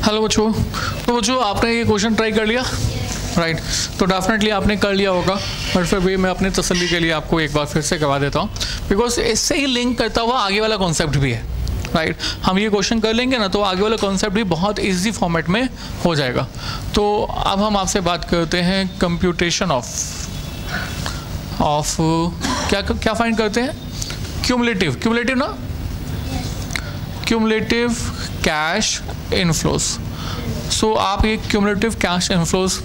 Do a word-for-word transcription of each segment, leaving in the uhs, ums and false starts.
Hello बच्चों, तो बच्चों आपने ये क्वेश्चन ट्राई कर लिया, राइट right. तो डेफिनेटली आपने कर लिया होगा, बट फिर भी मैं अपने तसल्ली के लिए आपको एक बार फिर से करवा देता हूँ, बिकॉज इससे ही लिंक करता हुआ आगे वाला कॉन्सेप्ट भी है, राइट right. हम ये क्वेश्चन कर लेंगे ना तो आगे वाला कॉन्सेप्ट भी बहुत इजी फॉर्मेट में हो जाएगा। तो अब हम आपसे बात करते हैं कंप्यूटेशन ऑफ ऑफ क्या क्या फाइंड करते हैं, क्यूमुलेटिव क्यूमुलेटिव ना क्यूमुलेटिव कैश इनफ्लोज। सो आप ये क्यूमुलेटिव कैश इनफ्लोज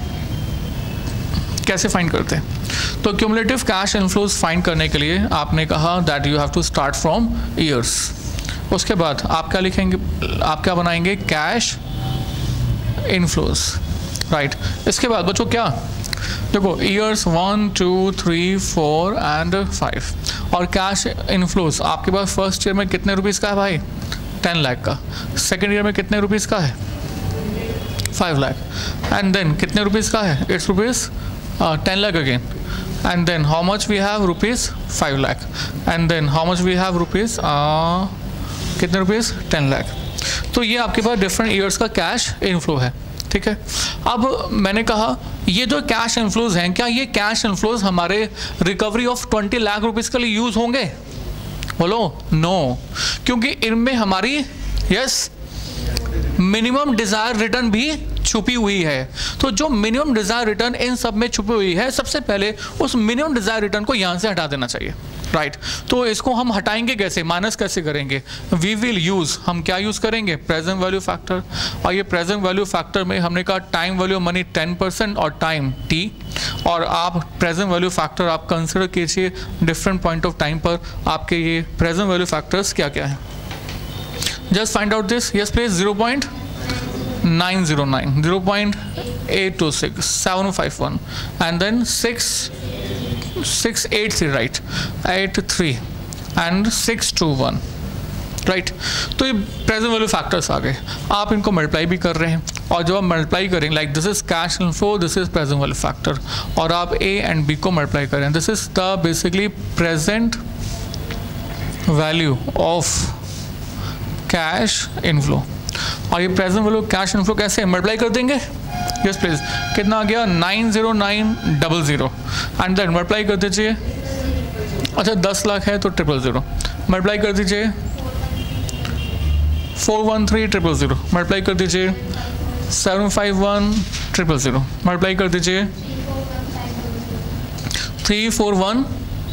कैसे फाइंड करते हैं? तो क्यूमुलेटिव कैश इनफ्लोज फाइंड करने के लिए आपने कहा that you have to start from years. उसके बाद आप क्या लिखेंगे, आप क्या बनाएंगे, कैश इनफ्लोज, राइट। इसके बाद बच्चों क्या, देखो years one two three four and five और कैश इनफ्लोज आपके पास फर्स्ट ईयर में कितने रुपीज़ का है भाई, टेन लाख का। सेकेंड ईयर में कितने रुपीज़ का है, फाइव लाख। एंड देन कितने रुपीज़ का है, it's rupees ten lakh again. And then how much we have, rupees five lakh. And then how much we have, rupees कितने रुपीज़, टेन लाख। तो ये आपके पास डिफरेंट ईयर्स का कैश इनफ्लो है, ठीक है। अब मैंने कहा ये जो कैश इनफ्लोज हैं, क्या ये कैश इनफ्लोज हमारे recovery of twenty lakh rupees के लिए यूज़ होंगे? बोलो नो, क्योंकि इनमें हमारी यस मिनिमम डिज़ायर रिटर्न भी छुपी हुई है। तो जो मिनिमम डिज़ायर रिटर्न इन सब में छुपी हुई है, सबसे पहले उस मिनिमम डिज़ायर रिटर्न को यहाँ से हटा देना चाहिए, राइट right. तो इसको हम हटाएंगे कैसे, माइनस कैसे करेंगे? वी विल यूज़, हम क्या यूज़ करेंगे, प्रेजेंट वैल्यू फैक्टर। और ये प्रेजेंट वैल्यू फैक्टर में हमने कहा time value money ten percent और टाइम टी। और आप प्रेजेंट वैल्यू फैक्टर आप कंसिडर कीजिए डिफरेंट पॉइंट ऑफ टाइम पर आपके ये प्रेजेंट वैल्यू फैक्टर्स क्या क्या है। Just find out this, yes please, zero point nine zero nine, zero point eight two six, seven five one, and then six six eight three, right, eight three and six two one, right. तो ये present value factors आ गए, आप इनको multiply भी कर रहे हैं। और जब आप मल्टीप्लाई करेंगे, like this is cash inflow, this is present value factor, और आप ए एंड बी को मल्टीप्लाई करें, this is the basically present value of cash inflow. और ये प्रेजेंट वैल्यू कैश इनफ्लो कैसे मल्टीप्लाई कर देंगे, यस प्लीज, कितना आ गया, nine zero nine double zero, and then multiply कर दीजिए, अच्छा दस लाख है तो ट्रिपल ज़ीरो, मल्टीप्लाई कर दीजिए, four one three triple zero, multiply कर दीजिए, seven five one triple zero, multiply कर दीजिए, three four one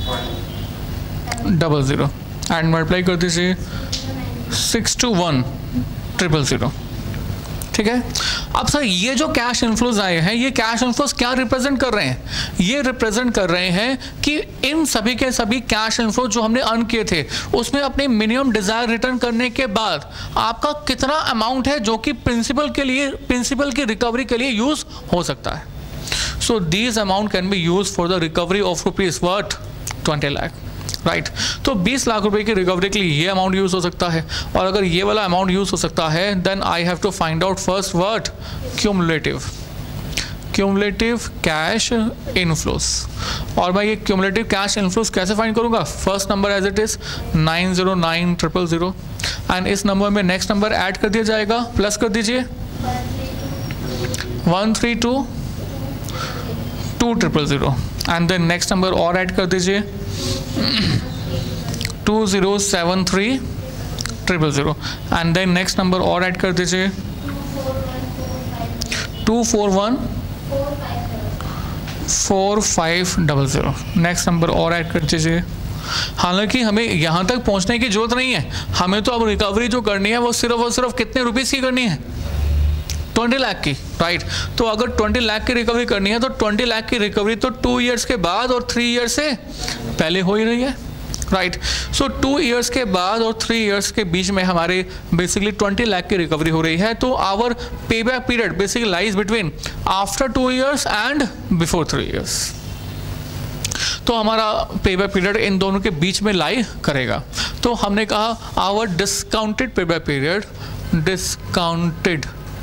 double zero, and multiply कर दीजिए, six two one triple zero, ठीक है। अब सर ये जो कैश इनफ्लोज आए हैं, ये कैश इनफ्लोज क्या रिप्रेजेंट कर रहे हैं? ये रिप्रेजेंट कर रहे हैं कि इन सभी के सभी कैश इनफ्लोज जो हमने अर्न किए थे, उसमें अपने मिनिमम डिज़ायर रिटर्न करने के बाद आपका कितना अमाउंट है जो कि प्रिंसिपल के लिए, प्रिंसिपल की रिकवरी के लिए यूज हो सकता है। So these amount can be use for the recovery of rupees worth twenty lakh, right right. तो बीस लाख रुपए की रिकवरी के लिए ये अमाउंट यूज हो सकता है, और अगर ये वाला अमाउंट यूज हो सकता है, then I have to find out first word cumulative cumulative cash inflows. और मैं ये क्यूमुलेटिव कैश इनफ्लोज कैसे फाइंड करूंगा? First number as it is nine zero nine triple zero, and इस नंबर में नेक्स्ट नंबर ऐड कर दिया जाएगा, प्लस कर दीजिए one three two two triple zero, and then next number और ऐड कर दीजिए two zero seven three triple zero, and then next number और ऐड कर दीजिए two four one four five double zero, next number और add कर दीजिए। हालांकि हमें यहाँ तक पहुँचने की जरूरत नहीं है, हमें तो अब रिकवरी जो करनी है वो सिर्फ और सिर्फ कितने रुपीज़ की करनी है, ट्वेंटी लाख की, राइट right. तो अगर ट्वेंटी लाख की रिकवरी करनी है तो ट्वेंटी लाख की रिकवरी तो टू इयर्स के बाद और थ्री इयर्स से पहले हो ही रही है, राइट। सो टू इयर्स के बाद और थ्री इयर्स के बीच में हमारे बेसिकली ट्वेंटी लाख की रिकवरी हो रही है। तो our pay back period basically lies between after two years and before three years. तो हमारा पे बैक पीरियड इन दोनों के बीच में लाई करेगा। तो हमने कहा our discounted pay back period, discounted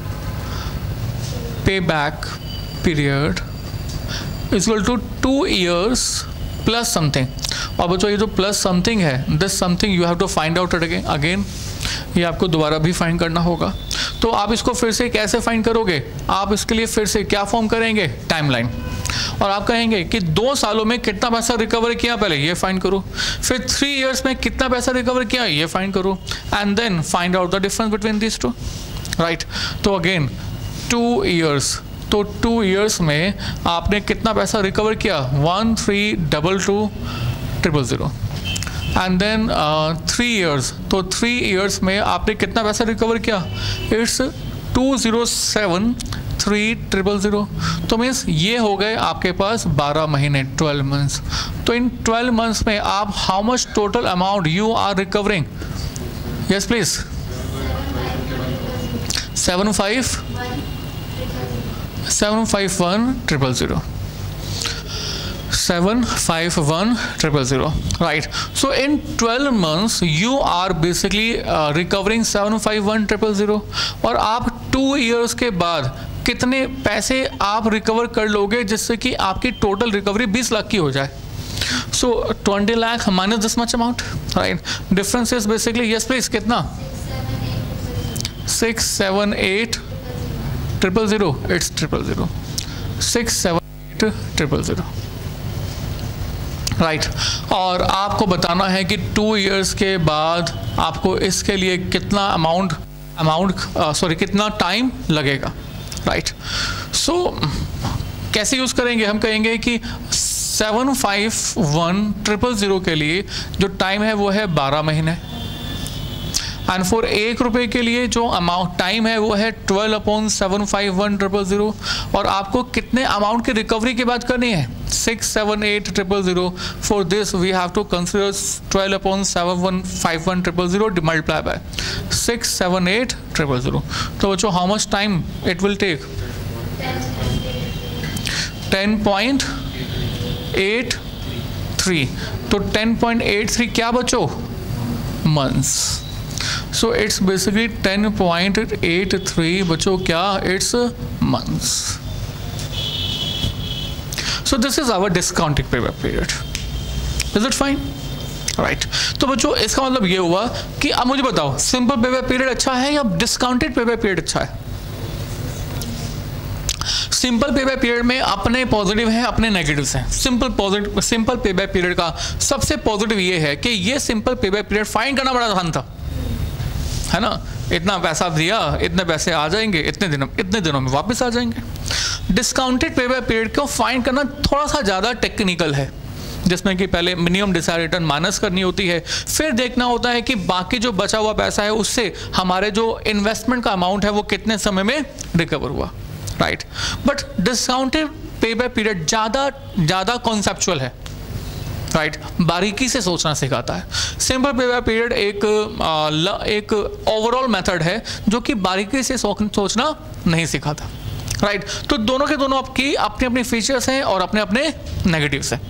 payback period is equal to two years plus something। और बच्चों ये जो प्लस समथिंग है, this something you have to find out again, ये आपको दोबारा भी फाइंड करना होगा। तो आप इसको फिर से कैसे फाइंड करोगे, आप इसके लिए फिर से क्या फॉर्म करेंगे, टाइमलाइन, और आप कहेंगे कि दो सालों में कितना पैसा रिकवर किया, पहले ये फाइंड करो, फिर थ्री इयर्स में कितना पैसा रिकवर किया, ये फाइंड करो, and then find out the difference between this two, right. तो अगेन टू इयर्स, तो टू इयर्स में आपने कितना पैसा रिकवर किया, one three double two triple zero, and then three years, तो थ्री इयर्स में आपने कितना पैसा रिकवर किया, it's two zero seven three triple zero. तो मीन्स ये हो गए आपके पास बारह महीने, ट्वेल्व मंथ्स। तो इन ट्वेल्व मंथ्स में आप how much total amount you are recovering, yes please, seven five seven five one triple zero, seven five one triple zero, right? So in twelve months you are basically uh, recovering seven five one triple zero, और आप two years के बाद कितने पैसे आप recover कर लोगे जिससे कि आपकी टोटल रिकवरी बीस लाख की हो जाए। So twenty lakh minus this much amount, right? Difference is basically, yes please, कितना, six seven eight triple zero, it's triple zero, six seven eight triple zero, right right. और आपको बताना है कि टू इयर्स के बाद आपको इसके लिए कितना अमाउंट अमाउंट सॉरी कितना टाइम लगेगा, राइट? सो कैसे यूज़ करेंगे, हम कहेंगे कि seven five one triple zero के लिए जो टाइम है वो है बारह महीने, एंड फॉर एक रुपये के लिए जो अमाउंट टाइम है वो है twelve upon seven five one triple zero, और आपको कितने अमाउंट की रिकवरी की बात करनी है, six seven eight triple zero. For this we have to consider twelve upon seven one five one triple zero multiply by six seven eight triple zero. तो बच्चों how much time it will take, ten point eight three. तो ten point eight three क्या बच्चों, months. So it's basically ten point eight three बच्चों क्या, it's months. So this is our discounted payback period. Is it fine? Right. तो बच्चों इसका मतलब ये हुआ कि अब मुझे बताओ सिंपल पेबैक पीरियड अच्छा है या डिस्काउंटेड पेबैक पीरियड अच्छा है? सिंपल पेबैक पीरियड में अपने पॉजिटिव हैं, अपने नेगेटिव्स हैं। Simple positive simple payback period का सबसे पॉजिटिव ये है कि ये सिंपल पेबैक पीरियड फाइंड करना बड़ा आसान था, है ना? इतना पैसा दिया, इतने पैसे आ जाएंगे, इतने दिनों इतने दिनों में वापस आ जाएंगे। डिस्काउंटेड पेबैक पीरियड को फाइंड करना थोड़ा सा ज़्यादा टेक्निकल है, जिसमें कि पहले मिनिमम डिजायर्ड रिटर्न माइनस करनी होती है, फिर देखना होता है कि बाकी जो बचा हुआ पैसा है उससे हमारे जो इन्वेस्टमेंट का अमाउंट है वो कितने समय में रिकवर हुआ, right? But discounted payback period ज़्यादा ज़्यादा कॉन्सेप्चुअल है, राइट? बारीकी से सोचना सिखाता है। सिंपल पेबैक पीरियड एक आ, एक ओवरऑल मेथड है जो कि बारीकी से सोचना नहीं सिखाता, राइट? तो दोनों के दोनों आपकी अपने अपने फीचर्स हैं और अपने अपने नेगेटिव्स हैं,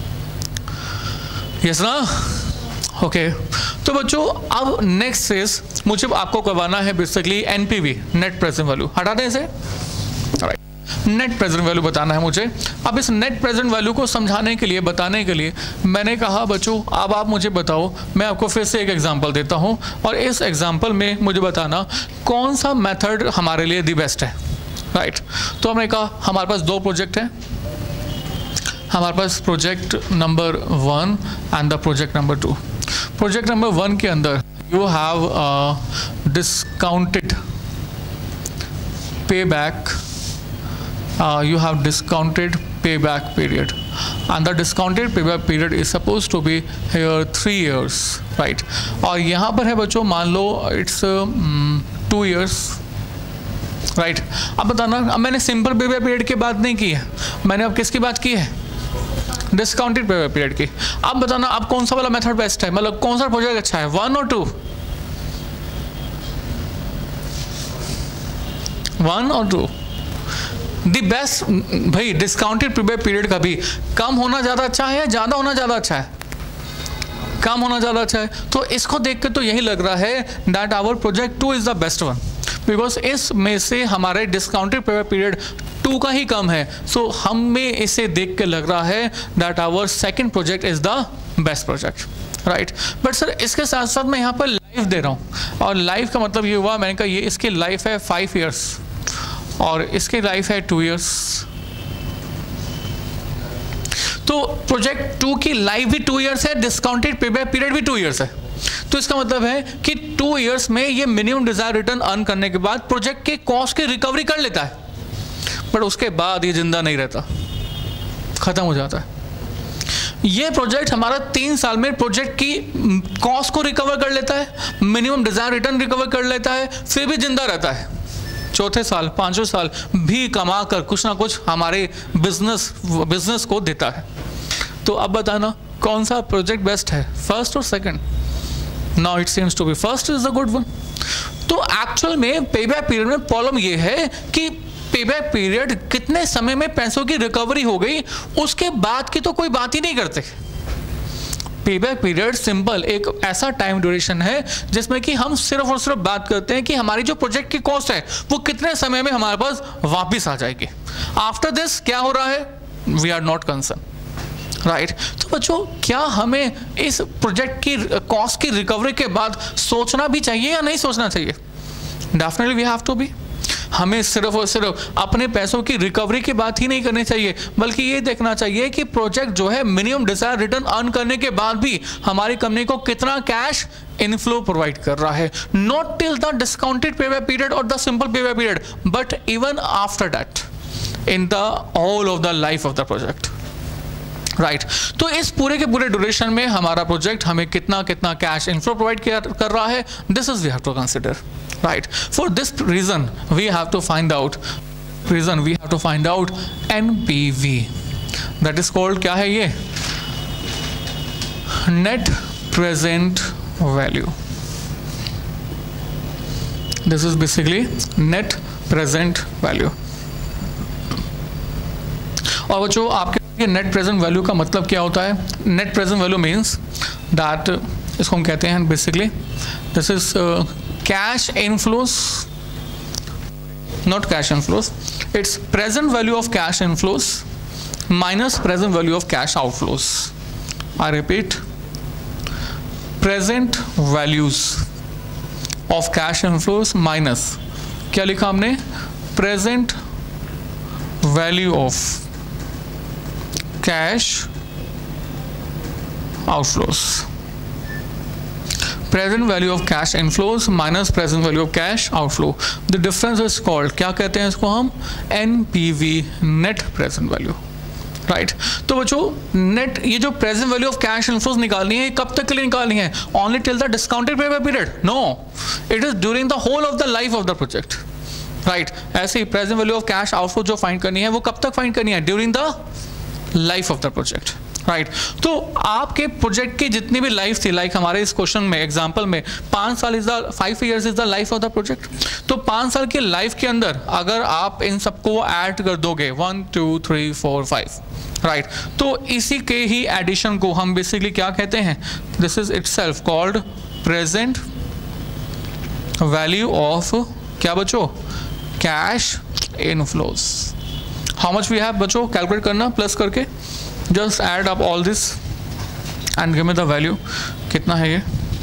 यस ना? ओके तो बच्चों अब नेक्स्ट इज मुझे आपको करवाना है basically NPV, net present value. हटा दें इसे, नेट प्रेजेंट वैल्यू बताना है मुझे। अब इस नेट प्रेजेंट वैल्यू को समझाने के लिए, बताने के लिए मैंने कहा बच्चों अब आप मुझे बताओ, मैं आपको फिर से एक एग्जांपल देता हूं और इस एग्जांपल में मुझे बताना कौन सा मेथड हमारे लिए दी बेस्ट है, राइट? तो हमने कहा हमारे पास दो प्रोजेक्ट हैं, हमारे पास project number one and the project number two. Project number one के अंदर you have discounted pay back Uh, you have discounted payback period and the discounted payback period is supposed to be here three years, right? और यहाँ पर है बच्चों मान लो it's two uh, years, right? अब बताना, अब मैंने सिंपल पेबैक पीरियड की बात नहीं की है, मैंने अब किसकी बात की है, डिस्काउंटेड पेबैक पीरियड की। अब बताना अब कौन सा वाला मेथड बेस्ट है, मतलब कौन सा प्रोजेक्ट अच्छा है, वन और टू, वन और टू दी बेस्ट? भाई डिस्काउंटेड पेबैक पीरियड का भी कम होना ज़्यादा अच्छा है या ज़्यादा होना ज़्यादा अच्छा है? कम होना ज़्यादा अच्छा है। तो इसको देख के तो यही लग रहा है that our project two is the best one, because इसमें से हमारे डिस्काउंटेड पेबैक पीरियड टू का ही कम है। सो so, हमें इसे देख के लग रहा है that our second project is the best project, right? But sir इसके साथ साथ मैं यहाँ पर लाइफ दे रहा हूँ, और लाइफ का मतलब ये हुआ, मैंने कहा ये इसकी लाइफ है फाइव इयर्स और इसकी लाइफ है टू इयर्स। तो प्रोजेक्ट टू की लाइफ भी टू इयर्स है, डिस्काउंटेड पेबैक पीरियड भी टू इयर्स है। तो इसका मतलब है कि टू इयर्स में ये मिनिमम डिजायर रिटर्न अर्न करने के बाद प्रोजेक्ट के कॉस्ट की रिकवरी कर लेता है, बट उसके बाद ये जिंदा नहीं रहता, खत्म हो जाता है। ये प्रोजेक्ट हमारा तीन साल में प्रोजेक्ट की कॉस्ट को रिकवर कर लेता है, मिनिमम डिजायर रिटर्न रिकवर कर लेता है, फिर भी जिंदा रहता है। चौथे साल पांचवें साल भी कमा कर कुछ ना कुछ हमारे बिजनेस बिजनेस को देता है। तो अब बताना कौन सा प्रोजेक्ट बेस्ट है, फर्स्ट और second? Now it seems to be first is the good one. तो एक्चुअल में पेबैक पीरियड में प्रॉब्लम ये है कि पेबैक पीरियड कितने समय में पैसों की रिकवरी हो गई, उसके बाद की तो कोई बात ही नहीं करते। पेबैक पीरियड सिंपल एक ऐसा टाइम ड्यूरेशन है जिसमें कि हम सिर्फ और सिर्फ बात करते हैं कि हमारी जो प्रोजेक्ट की कॉस्ट है वो कितने समय में हमारे पास वापस आ जाएगी। आफ्टर दिस क्या हो रहा है, we are not concern, right. तो बच्चों, क्या हमें इस प्रोजेक्ट की कॉस्ट की रिकवरी के बाद सोचना भी चाहिए या नहीं सोचना चाहिए? Definitely we have to be. हमें सिर्फ और सिर्फ अपने पैसों की रिकवरी की बात ही नहीं करनी चाहिए, बल्कि ये देखना चाहिए कि प्रोजेक्ट जो है मिनिमम डिजायर रिटर्न अर्न करने के बाद भी हमारी कंपनी को कितना कैश इनफ्लो प्रोवाइड कर रहा है, not till the discounted payback period और the simple payback period, but even after that in the all of the life of the project, right right. तो इस पूरे के पूरे ड्यूरेशन में हमारा प्रोजेक्ट हमें कितना कितना कैश इनफ्लो प्रोवाइड कर रहा है, this is we have to consider, right. For this reason we have to find out reason we have to find out NPV, that is called, क्या है ये, net present value. This is basically net present value. और बच्चों, आपके ये net present value का मतलब क्या होता है? Net present value means that, इसको हम कहते हैं basically, this is cash inflows, not cash inflows, it's present value of cash inflows minus present value of cash outflows. I repeat, present values of cash inflows minus, क्या लिखा हमने, present value of cash outflows, present value of cash inflows minus present value of cash outflow, the difference is called, क्या कहते हैं इसको हम, N P V, net present value, right right. तो बच्चों, नेट ये जो present value of cash inflows निकालनी है, कब तक के लिए निकालनी है? Only till the discounted payback period? No, it is during the whole of the life of the project, right. ऐसे ही present value of cash outflow जो फाइंड करनी है वो कब तक फाइंड करनी है? During the life of the project, right. तो आपके प्रोजेक्ट की जितनी भी लाइफ थी, लाइक like हमारे इस क्वेश्चन में एग्जांपल में पाँच साल is the five years is the life of the project. तो पाँच साल की लाइफ के अंदर अगर आप इन सबको ऐड कर दोगे, one two three four five, right, तो इसी के ही एडिशन को हम बेसिकली क्या कहते हैं? This is itself called present value of, क्या बच्चों, cash inflows. How much we have बच्चों, कैलकुलेट करना प्लस करके, just add up all this and give me the value, कितना है ये?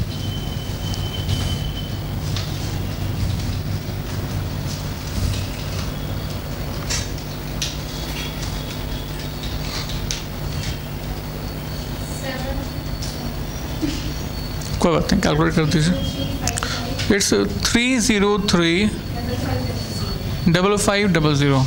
कोई बात नहीं, कैलकुलेट कर दीजिए। It's three zero three double five double zero.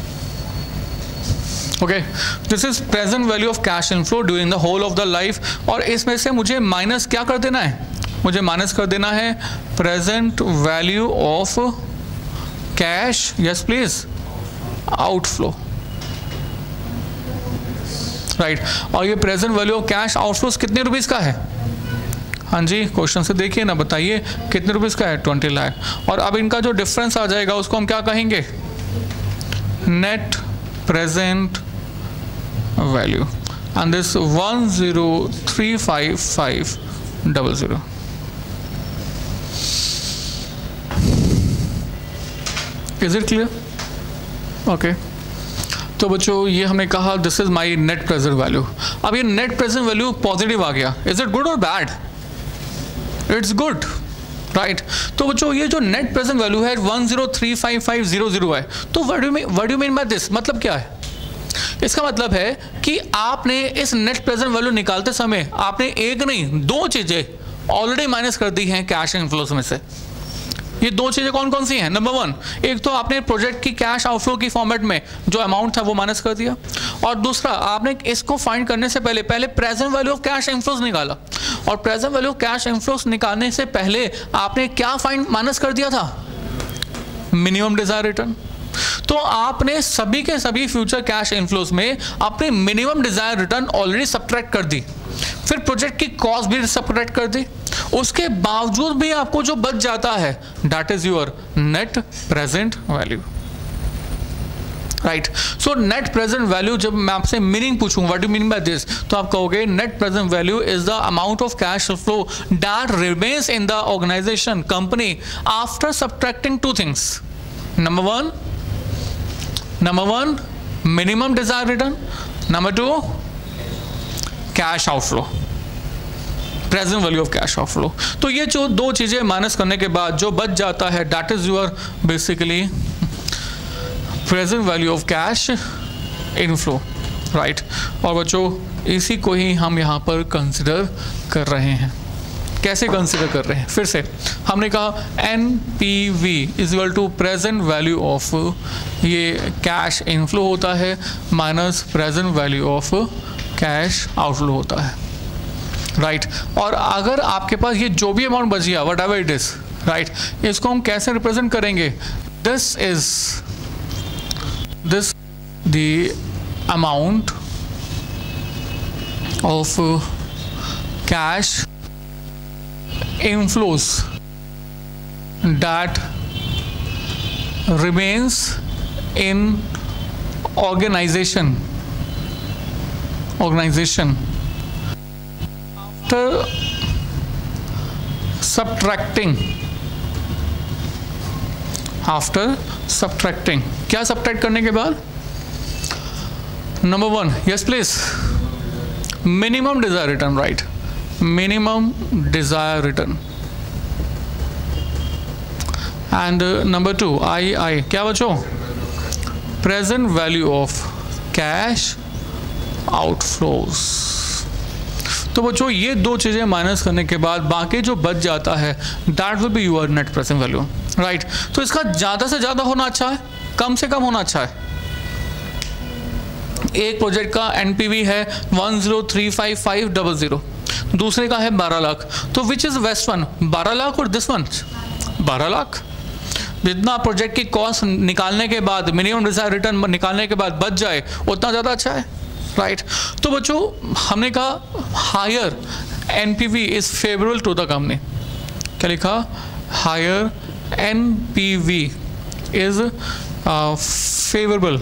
Okay, this is present value of cash inflow during the whole of the life. और इसमें से मुझे माइनस क्या कर देना है? मुझे माइनस कर देना है present value of cash, yes please, outflow, right. और ये present value of cash outflows कितने रुपीस का है? हाँ जी, क्वेश्चन से देखिए ना, बताइए कितने रुपीस का है? ट्वेंटी लाख। और अब इनका जो डिफरेंस आ जाएगा उसको हम क्या कहेंगे? Net present value, and this one zero three five five double zero. Is it clear? Okay. तो बच्चों, ये हमने कहा this is my net present value. अब ये नेट प्रेजेंट वैल्यू पॉजिटिव आ गया, इज इट गुड और bad? It's good, right right. तो जो ये जो नेट प्रेजेंट वैल्यू है one zero three five five zero zero है, तो what do mean what do mean by this, मतलब क्या है? इसका मतलब है कि आपने इस नेट प्रेजेंट वैल्यू निकालते समय आपने एक नहीं दो चीजें ऑलरेडी माइनस कर दी हैं कैश इनफ्लोस में से। ये दो चीजें कौन कौन सी हैं? नंबर वन, एक तो आपने प्रोजेक्ट की कैश आउटफ्लो की फॉर्मेट में जो अमाउंट था वो माइनस कर दिया, और दूसरा आपने इसको फाइंड करने से पहले पहले present value of cash inflows निकाला, और present value of cash inflows निकालने से पहले आपने क्या फाइंड माइनस कर दिया था? Minimum desire return. तो आपने सभी के सभी फ्यूचर कैश इनफ्लोस में अपनी minimum desire return already subtract कर दी, फिर प्रोजेक्ट की कॉस्ट भी सब्ट्रैक्ट कर दी, उसके बावजूद भी आपको जो बच जाता है that is your net present value. Right, so net present value, जब मैं आपसे मीनिंग पूछूं what do mean by this, तो आप कहोगे net present value is the amount of cash flow that remains in the organisation company after subtracting two things. Number one number one minimum desire return, number two cash outflow, present value of cash outflow. तो ये जो दो चीजें minus करने के बाद जो बच जाता है that is your basically present value of cash inflow. Right, और बच्चों इसी को ही हम यहाँ पर कंसिडर कर रहे हैं। कैसे कंसिडर कर रहे हैं? फिर से हमने कहा N P V is equal to present value of, ये कैश इनफ्लो होता है minus present value of cash outflow होता है। Right right. और अगर आपके पास ये जो भी अमाउंट बच गया whatever it is, right, इसको हम कैसे रिप्रेजेंट करेंगे? This is this the amount of cash inflows that remains in organization organization after subtracting after subtracting क्या subtract करने के बाद? Number one, yes please, minimum desire return. Right, minimum desired return, and uh, number two I I क्या बचो? present value of cash outflows। तो बच्चों ये दो चीजें माइनस करने के बाद बाकी जो बच जाता है that will be your net present value। Right, तो इसका ज्यादा से ज्यादा होना अच्छा है, कम से कम होना अच्छा है? एक प्रोजेक्ट का एनपीवी है one zero three five five double zero, दूसरे का है बारह लाख, तो विच इज बेस्ट वन, बारह लाख और दिस वन बारह लाख? जितना प्रोजेक्ट की कॉस्ट निकालने के बाद मिनिमम डिजायर रिटर्न निकालने के बाद बच जाए उतना ज़्यादा अच्छा है। Right right. तो बच्चों हमने कहा higher NPV is favourable to the company. क्या लिखा? Higher NPV is favourable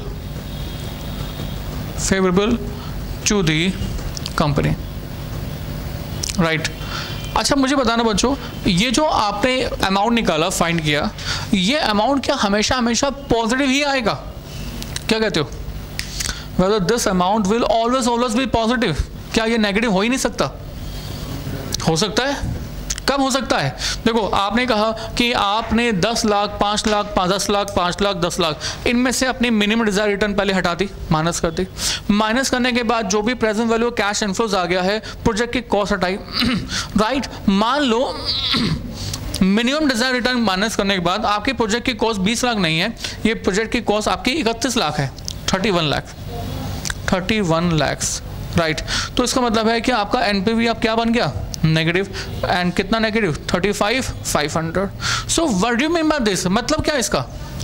favourable to the company. Right right. अच्छा मुझे बताना बच्चों, ये जो आपने अमाउंट निकाला, फाइंड किया, ये अमाउंट क्या हमेशा हमेशा पॉजिटिव ही आएगा? क्या कहते हो? Whether this amount will always always be positive? क्या ये नेगेटिव हो ही नहीं सकता? हो सकता है। कब हो सकता है? देखो आपने कहा कि आपने दस लाख पाँच लाख पाँच दस लाख पाँच लाख दस लाख इनमें से अपनी मिनिमम डिजायर रिटर्न पहले हटा दी, माइनस कर दी। माइनस करने के बाद जो भी प्रेजेंट वैल्यू कैश इनफ्लोज आ गया है, प्रोजेक्ट की कॉस्ट हटाई। राइट, मान लो मिनिमम डिजायर रिटर्न माइनस करने के बाद आपके प्रोजेक्ट की कॉस्ट बीस लाख नहीं है, ये प्रोजेक्ट की कॉस्ट आपकी इकतीस लाख है, thirty one lakh thirty one lakhs. Right, तो इसका मतलब है कि आपका एनपीवी अब क्या बन गया? नेगेटिव। एंड कितना negative? Thirty five five hundred. So what do you mean by this? मतलब क्या इसका?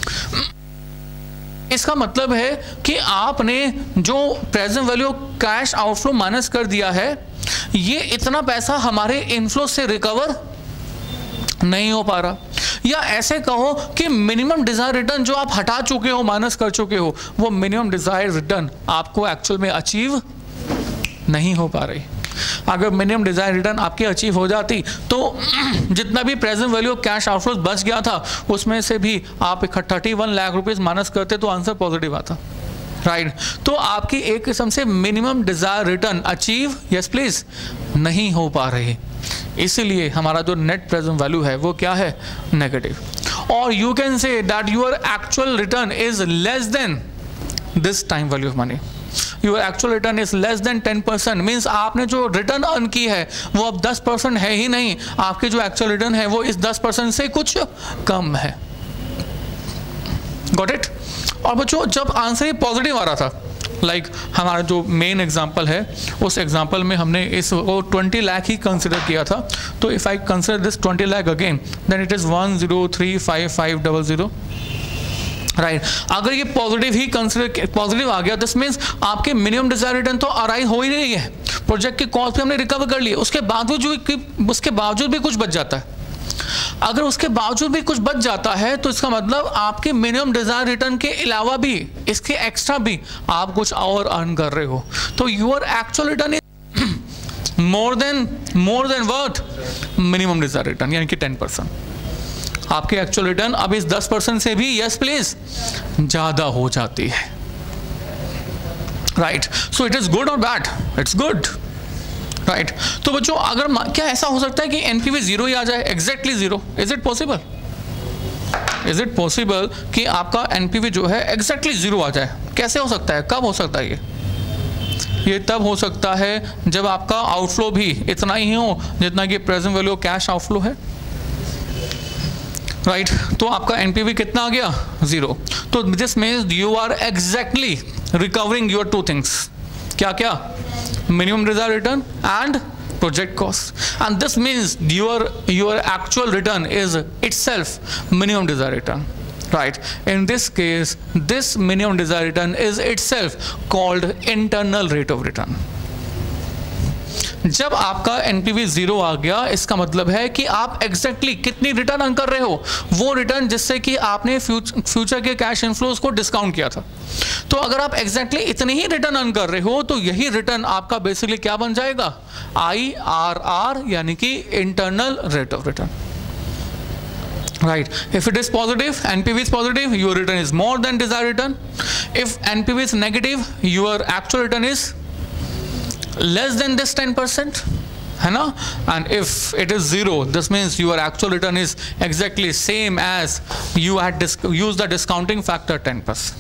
इसका मतलब है कि आपने जो present value cash outflow minus कर दिया है, ये इतना पैसा हमारे इनफ्लो से रिकवर नहीं हो पा रहा, या ऐसे कहो कि मिनिमम डिजायर रिटर्न जो आप हटा चुके हो, माइनस कर चुके हो, वो मिनिमम डिजायर रिटर्न आपको एक्चुअल में अचीव नहीं हो पा रही। अगर मिनिमम डिजायर रिटर्न आपकी अचीव हो जाती तो जितना भी प्रेजेंट वैल्यू कैश आउटफ्लोज बच गया था उसमें से भी आप thirty one lakh rupees minus करते तो आंसर पॉजिटिव आता। Right right. तो आपकी एक किस्म से minimum desire return achieve yes please नहीं हो पा रही, इसीलिए हमारा जो नेट प्रेजेंट वैल्यू है वो क्या है, नेगेटिव. और you can say that your actual return is less than this time value of money. Your actual return is less than ten percent means आपने जो रिटर्न अर्न की है वो अब दस परसेंट है ही नहीं, आपकी जो एक्चुअल रिटर्न है वो इस दस परसेंट से कुछ कम है. Got it. और बच्चों जब आंसर पॉजिटिव आ रहा था, लाइक like, हमारा जो मेन एग्जांपल है उस एग्जांपल में हमने इस वो ट्वेंटी लाख ही कंसिडर किया था. तो if I consider this twenty lakh again then it is one zero three five five double zero. Right. अगर ये पॉजिटिव ही कंसिडर पॉजिटिव आ गया दिस मीन्स आपके मिनिमम डिजायर रिटर्न तो अराइज हो ही रही है, प्रोजेक्ट की कॉस्ट पे हमने रिकवर कर लिया, उसके बावजूद जो उसके बावजूद भी कुछ बच जाता है. अगर उसके बावजूद भी कुछ बच जाता है तो इसका मतलब आपके मिनिमम डिजायर रिटर्न के अलावा भी इसके एक्स्ट्रा भी आप कुछ और अर्न कर रहे हो. तो your actual return is more than more than what, minimum desire return यानी कि टेन परसेंट. आपके एक्चुअल रिटर्न अब इस दस परसेंट से भी यस प्लीज ज्यादा हो जाती है. Right. So it is good और bad, it's good. Right right. तो बच्चों अगर क्या ऐसा हो सकता है कि एनपीवी जीरो ही आ जाए, exactly zero? Is it possible? Is it possible कि आपका एनपीवी जो है एग्जैक्टली जीरो आ जाए? कैसे हो सकता है, कब हो सकता है ये? ये तब हो सकता है जब आपका आउटफ्लो भी इतना ही हो जितना कि प्रेजेंट वैल्यू कैश आउटफ्लो है. Right right. तो आपका एनपीवी कितना आ गया, जीरो. तो this means you are exactly recovering your two things. क्या क्या? minimum desired return and project cost, and this means your your actual return is itself minimum desired return. Right. In this case this minimum desired return is itself called internal rate of return. जब आपका NPV zero आ गया इसका मतलब है कि आप exactly exactly कितनी return earn कर रहे हो, वो रिटर्न जिससे कि आपने फ्यूचर के कैश इनफ्लोज को डिस्काउंट किया था. तो अगर आप एग्जैक्टली exactly इतनी ही रिटर्न अर्न कर रहे हो तो यही रिटर्न आपका बेसिकली क्या बन जाएगा, आई आर आर यानी कि internal rate of return. Right. If it is positive, N P V is positive, your return is more than desired return. If N P V is negative, your actual return is less than this ten percent. है ना? And if it is zero, this means your actual return is exactly same as you had used the discounting factor ten percent.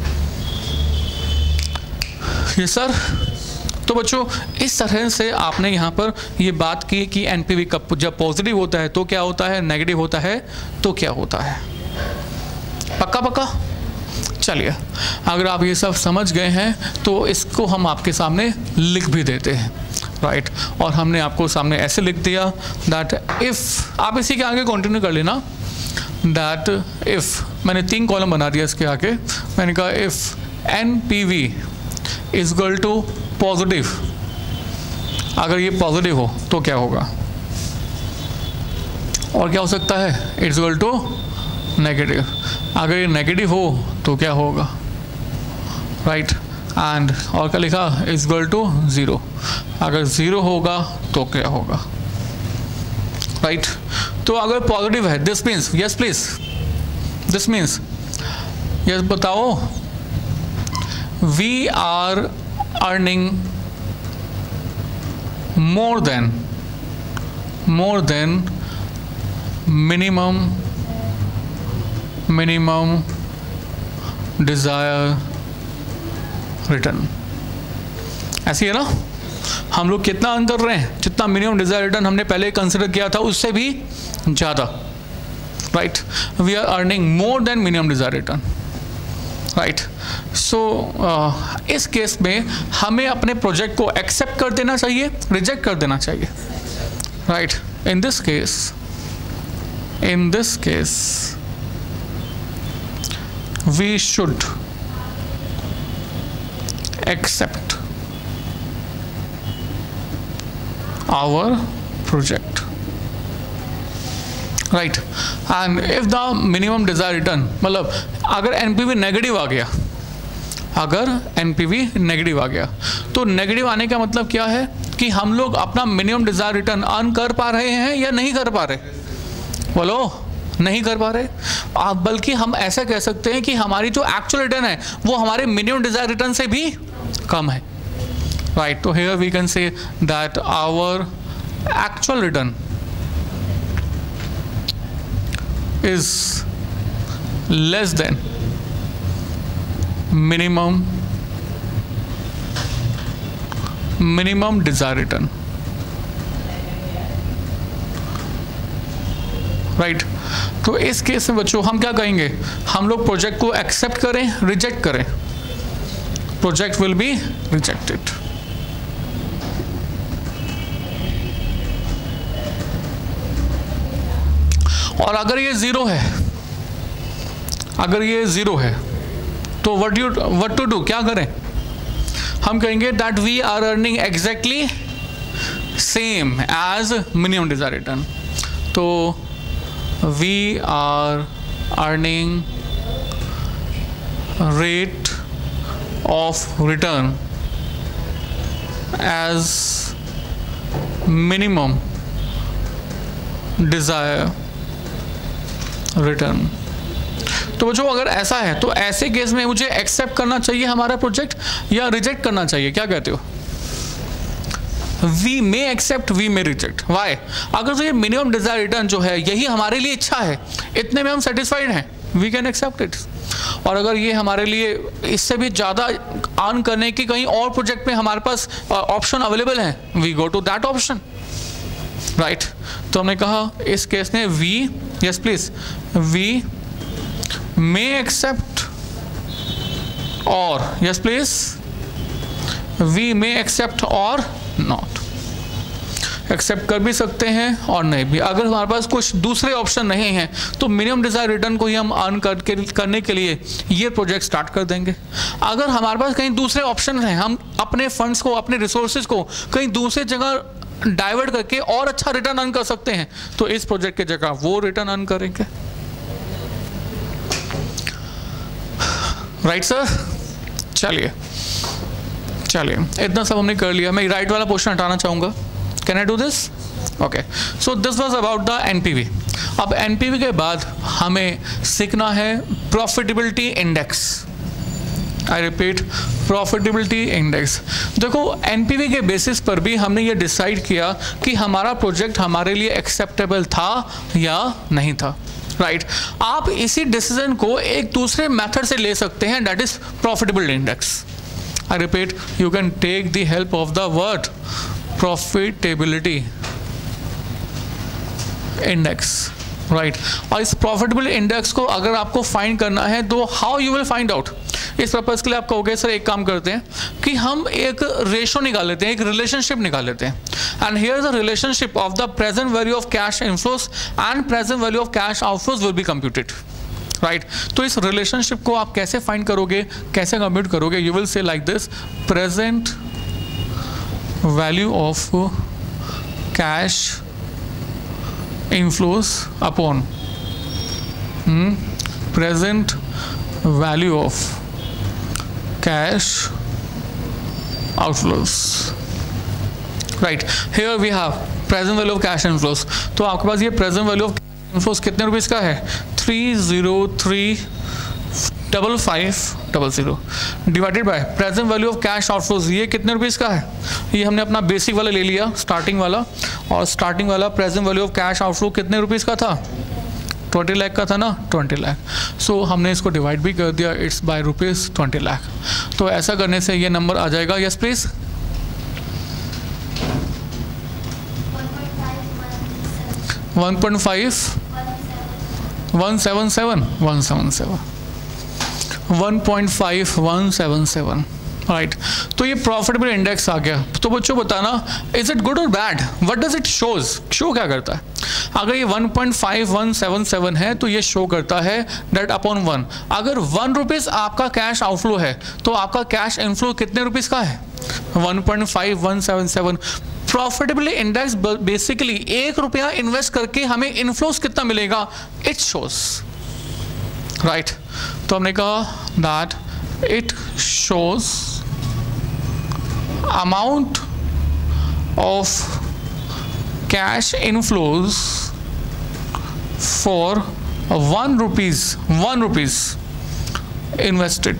Yes sir. तो बच्चों इस तरह से आपने यहाँ पर ये बात की कि एनपीवी कब जब पॉजिटिव होता है तो क्या होता है, नेगेटिव होता है तो क्या होता है. पक्का पक्का. चलिए अगर आप ये सब समझ गए हैं तो इसको हम आपके सामने लिख भी देते हैं. Right right. और हमने आपको सामने ऐसे लिख दिया दैट इफ़, आप इसी के आगे कंटिन्यू कर लेना, दैट इफ़, मैंने तीन कॉलम बना दिया इसके आगे. मैंने कहा if N P V is equal to positive, अगर ये पॉजिटिव हो तो क्या होगा, और क्या हो सकता है, इट्स इक्वल टू नेगेटिव, अगर ये नेगेटिव हो तो क्या होगा. Right right. एंड और क्या लिखा, इज इक्वल टू ज़ीरो, अगर ज़ीरो होगा तो क्या होगा. Right right. तो अगर पॉजिटिव है this means, yes please, this means yes बताओ, we are earning more than more than minimum minimum desire return. ऐसी है ना, हम लोग कितना अर्न कर रहे हैं, जितना मिनिमम डिजायर रिटर्न हमने पहले कंसिडर किया था उससे भी ज़्यादा. Right, we are earning more than minimum desire return. Right. So इस केस में हमें अपने प्रोजेक्ट को एक्सेप्ट कर देना चाहिए, रिजेक्ट कर देना चाहिए. Right. In this case in this case we should accept our project. Right. And if the minimum desired return, मतलब अगर एनपीवी नेगेटिव आ गया, अगर एनपीवी नेगेटिव आ गया तो नेगेटिव आने का मतलब क्या है कि हम लोग अपना मिनिमम डिजायर रिटर्न अर्न कर पा रहे हैं या नहीं कर पा रहे. बोलो, नहीं कर पा रहे, आप बल्कि हम ऐसा कह सकते हैं कि हमारी जो एक्चुअल रिटर्न है वो हमारे मिनिमम डिजायर रिटर्न से भी कम है, राइट। तो here we can say that our actual return is less than minimum minimum desire return, right right. तो इस केस में बच्चों हम क्या कहेंगे, हम लोग प्रोजेक्ट को एक्सेप्ट करें, रिजेक्ट करें, प्रोजेक्ट विल बी रिजेक्टेड। और अगर ये जीरो है, अगर ये जीरो है तो what you what to do, क्या करें, हम कहेंगे that we are earning exactly same as minimum desire return. तो we are earning rate of return as minimum desire return। तो बच्चों अगर ऐसा है तो ऐसे केस में मुझे एक्सेप्ट करना चाहिए हमारा प्रोजेक्ट या रिजेक्ट करना चाहिए, क्या कहते हो? We may accept, we may reject. Why? अगर तो ये मिनिमम डिजायर रिटर्न जो है यही हमारे लिए इच्छा है, इतने में हम सेटिस्फाइड हैं, वी कैन एक्सेप्ट इट। और अगर ये हमारे लिए इससे भी ज़्यादा अर्न करने की कहीं और प्रोजेक्ट में हमारे पास ऑप्शन अवेलेबल है, we go to that option, right. तो हमने कहा इस केस में we, yes please, we may accept और, yes please, we may accept और नॉट। एक्सेप्ट कर भी सकते हैं और नहीं भी। अगर हमारे पास कुछ दूसरे ऑप्शन नहीं हैं तो मिनिमम डिजायर रिटर्न को ही हम अर्न करके करने के लिए ये प्रोजेक्ट स्टार्ट कर देंगे। अगर हमारे पास कहीं दूसरे ऑप्शन हैं, हम अपने फंड्स को, अपने रिसोर्सेज को कहीं दूसरे जगह डाइवर्ट करके और अच्छा रिटर्न अर्न कर सकते हैं, तो इस प्रोजेक्ट की जगह वो रिटर्न अर्न करेंगे, राइट सर। चलिए चलिए इतना सब हमने कर लिया। मैं राइट वाला पोर्शन हटाना चाहूँगा, can I do this? Okay, so this was about the NPV. अब एनपीवी के बाद हमें सीखना है profitability index. I repeat, profitability index. देखो एनपीवी के बेसिस पर भी हमने ये डिसाइड किया कि हमारा प्रोजेक्ट हमारे लिए एक्सेप्टेबल था या नहीं था, राइट right. आप इसी डिसीजन को एक दूसरे मेथड से ले सकते हैं, that is profitability index. I repeat, you can take the help of the word profitability index, right? और इस profitability index को अगर आपको find करना है तो how you will find out? इस पर्पज के लिए आप कहोगे सर एक काम करते हैं कि हम एक रेशो निकाल लेते हैं, एक रिलेशनशिप निकाल लेते हैं। And here the relationship of the present value of cash inflows and present value of cash outflows will be computed, right right. तो इस रिलेशनशिप को आप कैसे फाइंड करोगे, कैसे कंप्यूट करोगे? You will say like this, present value of cash inflows upon present value of cash outflows, right. Here we have present value of cash inflows. तो आपके पास ये प्रेजेंट वैल्यू ऑफ इनफ्लोस कितने rupees का है? Three zero three double five double zero divided by present value of cash outflows, ये कितने rupees का है? ये हमने अपना बेसिक वाला ले लिया, स्टार्टिंग वाला, और स्टार्टिंग वाला present value of cash outflow कितने रुपीस का था? ट्वेंटी लाख का था ना, ट्वेंटी लाख। सो हमने इसको डिवाइड भी कर दिया, it's by rupees twenty lakh. तो ऐसा करने से ये नंबर आ जाएगा, yes please, one point five one seven seven one seven seven one point five one seven seven, right. तो ये प्रॉफिटेबल इंडेक्स आ गया। तो बच्चों बताना, इज इट गुड और bad? What does it shows? Show क्या करता है? अगर ये one point five one seven seven है तो ये शो करता है डेट अपॉन वन। अगर वन रुपीज आपका कैश आउटफ्लो है तो आपका कैश इनफ्लो कितने रुपीज का है? One point five one seven seven. Profitability index basically एक रुपया इन्वेस्ट करके हमें इनफ्लोस कितना मिलेगा, इट शोज, राइट। तो हमने कहा that it shows amount of cash inflows for one rupees one rupees invested,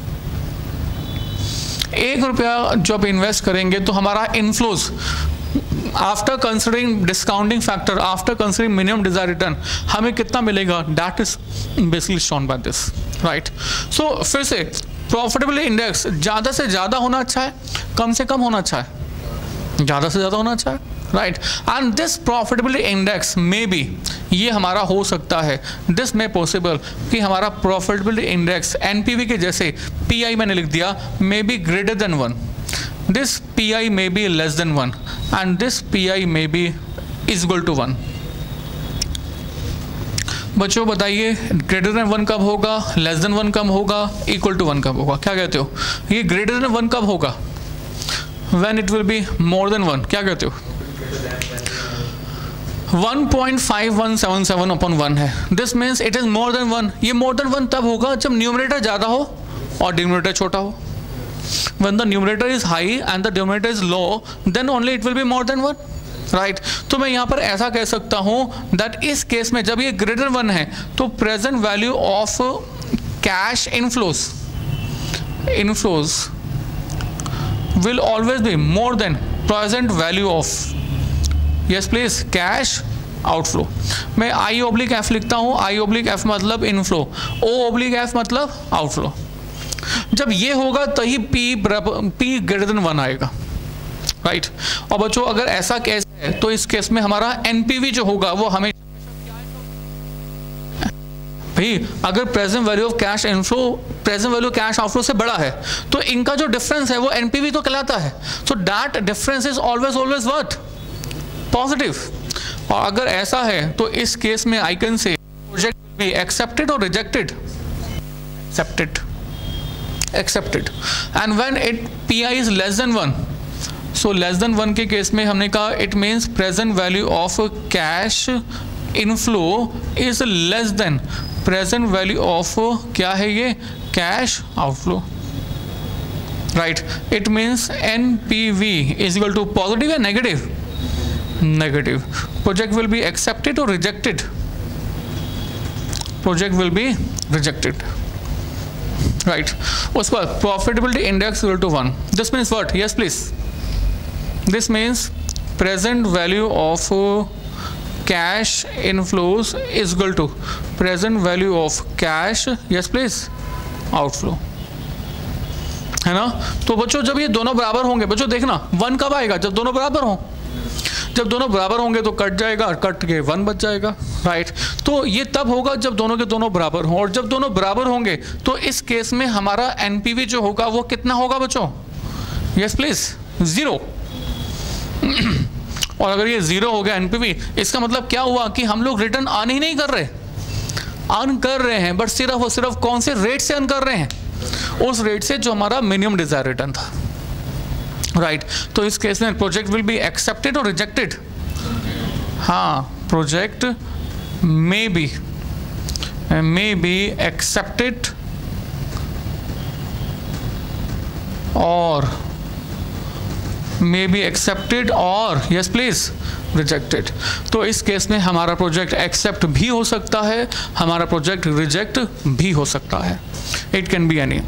एक रुपया जब इन्वेस्ट करेंगे तो हमारा inflows after considering discounting factor, after considering minimum desire return, हमें कितना मिलेगा, that is basically shown by this, right. So फिर से प्रॉफिटेबिलिटी इंडेक्स ज़्यादा से ज़्यादा होना अच्छा है, कम से कम होना अच्छा है, ज़्यादा से ज़्यादा होना अच्छा है, right. And this profitability index में भी ये हमारा हो सकता है, दिस में पॉसिबल कि हमारा प्रॉफिटेबिलिटी इंडेक्स एनपीवी के जैसे, पीआई मैंने लिख दिया, may be greater than one, this PI may be less than one, and this PI may be is equal to one. बच्चों बताइए ग्रेटर देन वन कब होगा, लेस देन वन कब होगा, इक्वल टू वन कब होगा, क्या कहते हो? ये ग्रेटर देन वन कब होगा? When it will be more than one, क्या कहते हो? One point five one seven seven upon one है, this means it is more than one. ये मोर देन वन तब होगा जब न्यूमरेटर ज़्यादा हो और डिनोमिनेटर छोटा हो। When the numerator is high and the denominator is low, then only it will be more than one, right? तो मैं यहाँ पर ऐसा कह सकता हूँ that इस केस में जब ये greater वन है तो present value of cash inflows inflows will always be more than present value of, yes please, cash outflow। मैं I oblique F लिखता हूँ, I oblique F मतलब inflow, O oblique F मतलब outflow। जब ये होगा तो ही P P greater than one आएगा, राइट। और बच्चों अगर ऐसा केस है तो इस केस में हमारा एनपीवी जो होगा वो हमें भाई, अगर present value of cash inflow present value cash outflow से बड़ा है तो इनका जो डिफरेंस है वो एनपीवी तो कहलाता है। So that difference is always always what, positive. और अगर ऐसा है तो इस केस में I can say project will be accepted और rejected, accepted accepted। and when it pi is less than one, so less than one के case में हमने कहा it means present value of cash inflow is less than present value of क्या है ये, cash outflow, right। it means N P V is equal to positive या negative, negative। project will be accepted or rejected, project will be rejected, right right. उसके बाद profitability index equal to one, this means what, yes please, this means present value of cash inflows is equal to present value of cash, yes please, outflow, है ना। तो बच्चों जब ये दोनों बराबर होंगे, बच्चों देखना वन कब आएगा, जब दोनों बराबर हों, जब दोनों बराबर होंगे तो कट जाएगा, कट के वन बच जाएगा, राइट। तो ये तब होगा जब दोनों के दोनों बराबर हों, और जब दोनों बराबर होंगे तो इस केस में हमारा एनपीवी जो होगा वो कितना होगा बच्चों, यस प्लीज, जीरो। और अगर ये जीरो हो गया एनपीवी, इसका मतलब क्या हुआ कि हम लोग रिटर्न अर्न ही नहीं कर रहे, अर्न कर रहे हैं बट सिर्फ और सिर्फ कौन से रेट से अर्न कर रहे हैं, उस रेट से जो हमारा मिनिमम डिजायर रिटर्न था, राइट right. तो इस केस में प्रोजेक्ट विल बी एक्सेप्टेड और रिजेक्टेड, हाँ project may be may be accepted और मे बी एक्सेप्टेड और यस प्लीज रिजेक्टेड। तो इस केस में हमारा प्रोजेक्ट एक्सेप्ट भी हो सकता है, हमारा प्रोजेक्ट रिजेक्ट भी हो सकता है, it can be any.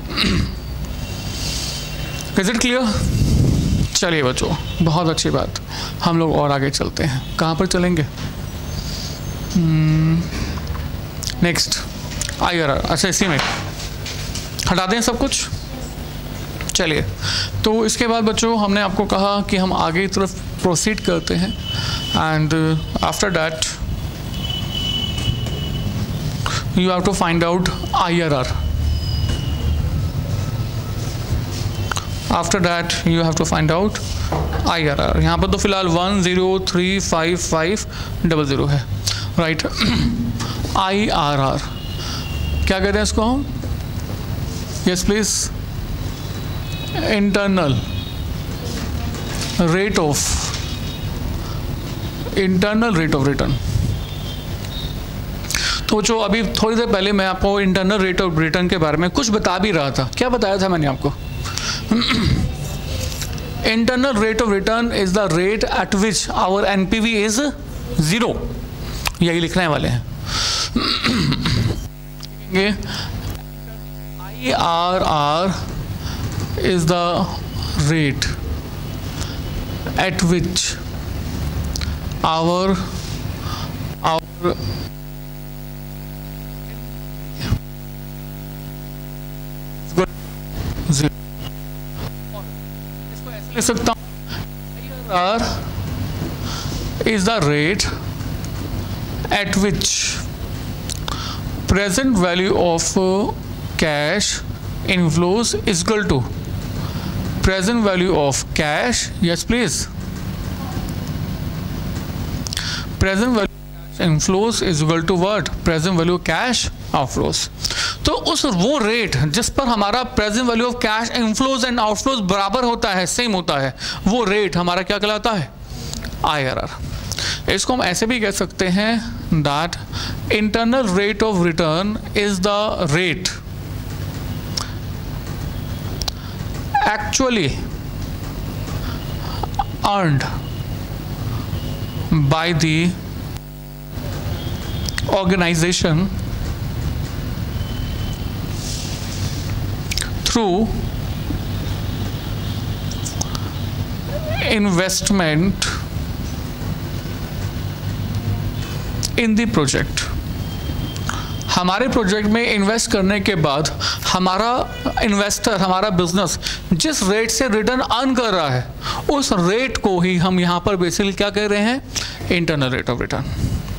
Is it clear? चलिए बच्चों बहुत अच्छी बात, हम लोग और आगे चलते हैं। कहाँ पर चलेंगे? नेक्स्ट आई आर आर, अच्छा इसी में हटा दें सब कुछ। चलिए तो इसके बाद बच्चों हमने आपको कहा कि हम आगे की तरफ प्रोसीड करते हैं, and after that you have to find out I R R. After that you have to find out I R R. यहाँ पर तो फिलहाल one zero three five five double zero है, राइट। आई आर आर क्या कहते हैं इसको हम? Yes please, internal rate of internal rate of return. तो जो अभी थोड़ी देर पहले मैं आपको इंटरनल रेट ऑफ रिटर्न के बारे में कुछ बता भी रहा था। क्या बताया था मैंने आपको? Internal rate of return is the rate at which our NPV is zero, यही लिखने वाले हैं। I R R is the rate at which our our इसको ऐसे लिख सकता हूँ, I R R is the rate at which present value of uh, cash inflows is equal to present value of cash, yes please, present value of cash inflows is equal to what? Present value of cash outflows. तो उस वो rate जिस पर हमारा present value of cash inflows and outflows बराबर होता है, same होता है, वो रेट हमारा क्या कहलाता है? I R R. इसको हम ऐसे भी कह सकते हैं that internal rate of return is the rate actually earned by the organisation through investment in the project. हमारे प्रोजेक्ट में इन्वेस्ट करने के बाद हमारा इन्वेस्टर, हमारा बिजनेस जिस रेट से रिटर्न अर्न कर रहा है, उस रेट को ही हम यहाँ पर बेसिकली क्या कह रहे हैं? Internal rate of return.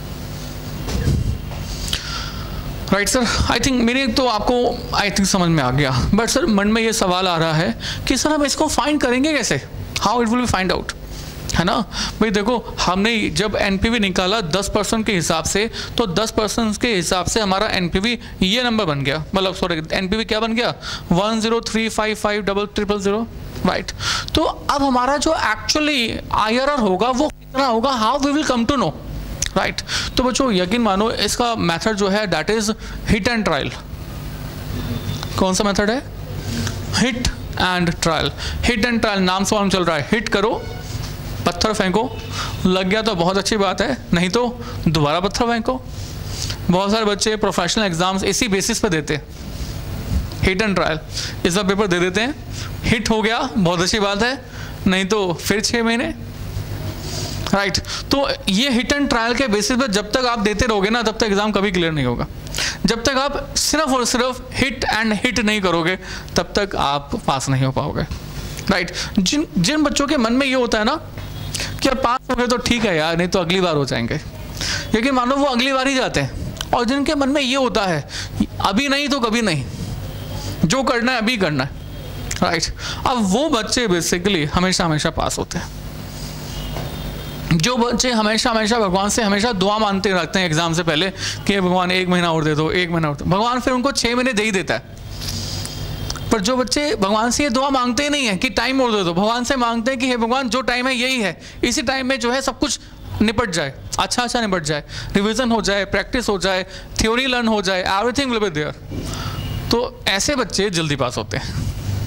Right sir, I think मेरे तो आपको आई थिंक समझ में आ गया, बट सर मन में ये सवाल आ रहा है कि सर हम इसको फाइंड करेंगे कैसे? How it will be find out, है ना भाई? देखो, हमने जब एनपीवी निकाला दस परसेंट के हिसाब से, तो दस परसेंट के हिसाब से हमारा एनपीवी ये नंबर बन गया, मतलब सॉरी एनपीवी क्या बन गया? One zero three five five double triple zero, right? तो अब हमारा जो एक्चुअली आईआरआर होगा वो कितना होगा? How we will come to know, right? तो बच्चों यकीन मानो इसका मेथड जो है that is hit and trial. कौन सा मेथड है? Hit and trial. Hit and trial नाम से हम चल रहा है, हिट करो, पत्थर फेंको, लग गया तो बहुत अच्छी बात है, नहीं तो दोबारा पत्थर फेंको। बहुत सारे बच्चे प्रोफेशनल एग्जाम्स इसी बेसिस पे देते हैं, हिट एंड ट्रायल। इस बार पेपर दे देते हैं, हिट हो गया बहुत अच्छी बात है, नहीं तो फिर छः महीने, राइट? तो ये हिट एंड ट्रायल के बेसिस पे जब तक आप देते रहोगे ना, तब तक एग्जाम कभी क्लियर नहीं होगा। जब तक आप सिर्फ और सिर्फ हिट एंड हिट नहीं करोगे, तब तक आप पास नहीं हो पाओगे, राइट? जिन जिन बच्चों के मन में ये होता है ना कि अब पास हो गए तो ठीक है यार, नहीं तो अगली बार हो जाएंगे, लेकिन मानो वो अगली बार ही जाते हैं। और जिनके मन में ये होता है अभी नहीं तो कभी नहीं, जो करना है अभी करना है, राइट? अब वो बच्चे बेसिकली हमेशा हमेशा पास होते हैं। जो बच्चे हमेशा हमेशा भगवान से हमेशा दुआ मांगते रहते हैं एग्जाम से पहले कि भगवान एक महीना और दे दो, एक महीना और दे दो, भगवान फिर उनको छः महीने दे ही देता है। पर जो बच्चे भगवान से ये दुआ मांगते ही नहीं है कि टाइम और दे दो, भगवान से मांगते हैं कि हे भगवान जो टाइम है यही है, इसी टाइम में जो है सब कुछ निपट जाए, अच्छा अच्छा निपट जाए, रिवीजन हो जाए, प्रैक्टिस हो जाए, थ्योरी लर्न हो जाए, एवरीथिंग विल बी देयर। तो ऐसे बच्चे जल्दी पास होते हैं।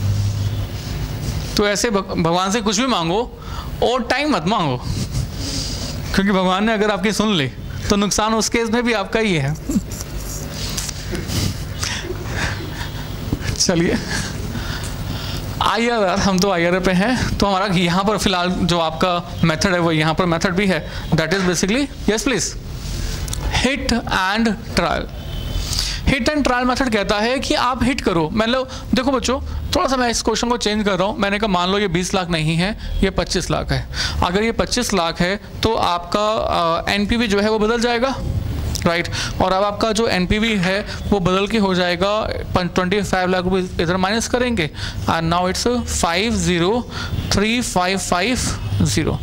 तो ऐसे भगवान से कुछ भी मांगो और टाइम मत मांगो, क्योंकि भगवान ने अगर आपकी सुन ली तो नुकसान उस केस में भी आपका ही है। चलिए, आई आर आर, हम तो आई आर आर पे हैं, तो हमारा यहाँ पर फिलहाल जो आपका मेथड है वो यहाँ पर मेथड भी है, that is basically, yes please, hit and trial. Hit and trial method कहता है कि आप हिट करो। मतलब देखो बच्चों, थोड़ा सा मैं इस क्वेश्चन को चेंज कर रहा हूँ। मैंने कहा मान लो ये बीस लाख नहीं है, ये पच्चीस लाख है। अगर ये पच्चीस लाख है तो आपका एनपीवी जो है वो बदल जाएगा, राइट right. और अब आपका जो एनपीवी है वो बदल के हो जाएगा ट्वेंटी फाइव लाख रुपये इधर माइनस करेंगे, and now it's five zero three five five zero,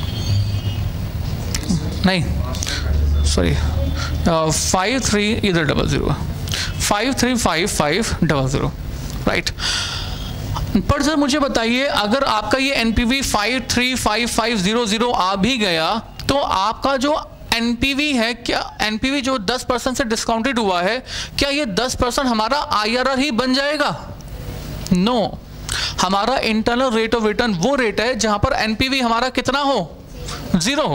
नहीं सॉरी फाइव थ्री इधर double zero, five three five five double zero, right. पर सर मुझे बताइए, अगर आपका ये NPV five three five five zero zero आ भी गया तो आपका जो एनपीवी है, क्या एनपीवी जो दस परसेंट से डिस्काउंटेड हुआ है, क्या ये दस परसेंट हमारा आईआरआर ही बन जाएगा? No no. हमारा इंटरनल रेट ऑफ रिटर्न वो रेट है जहां पर एनपीवी हमारा कितना हो, जीरो हो।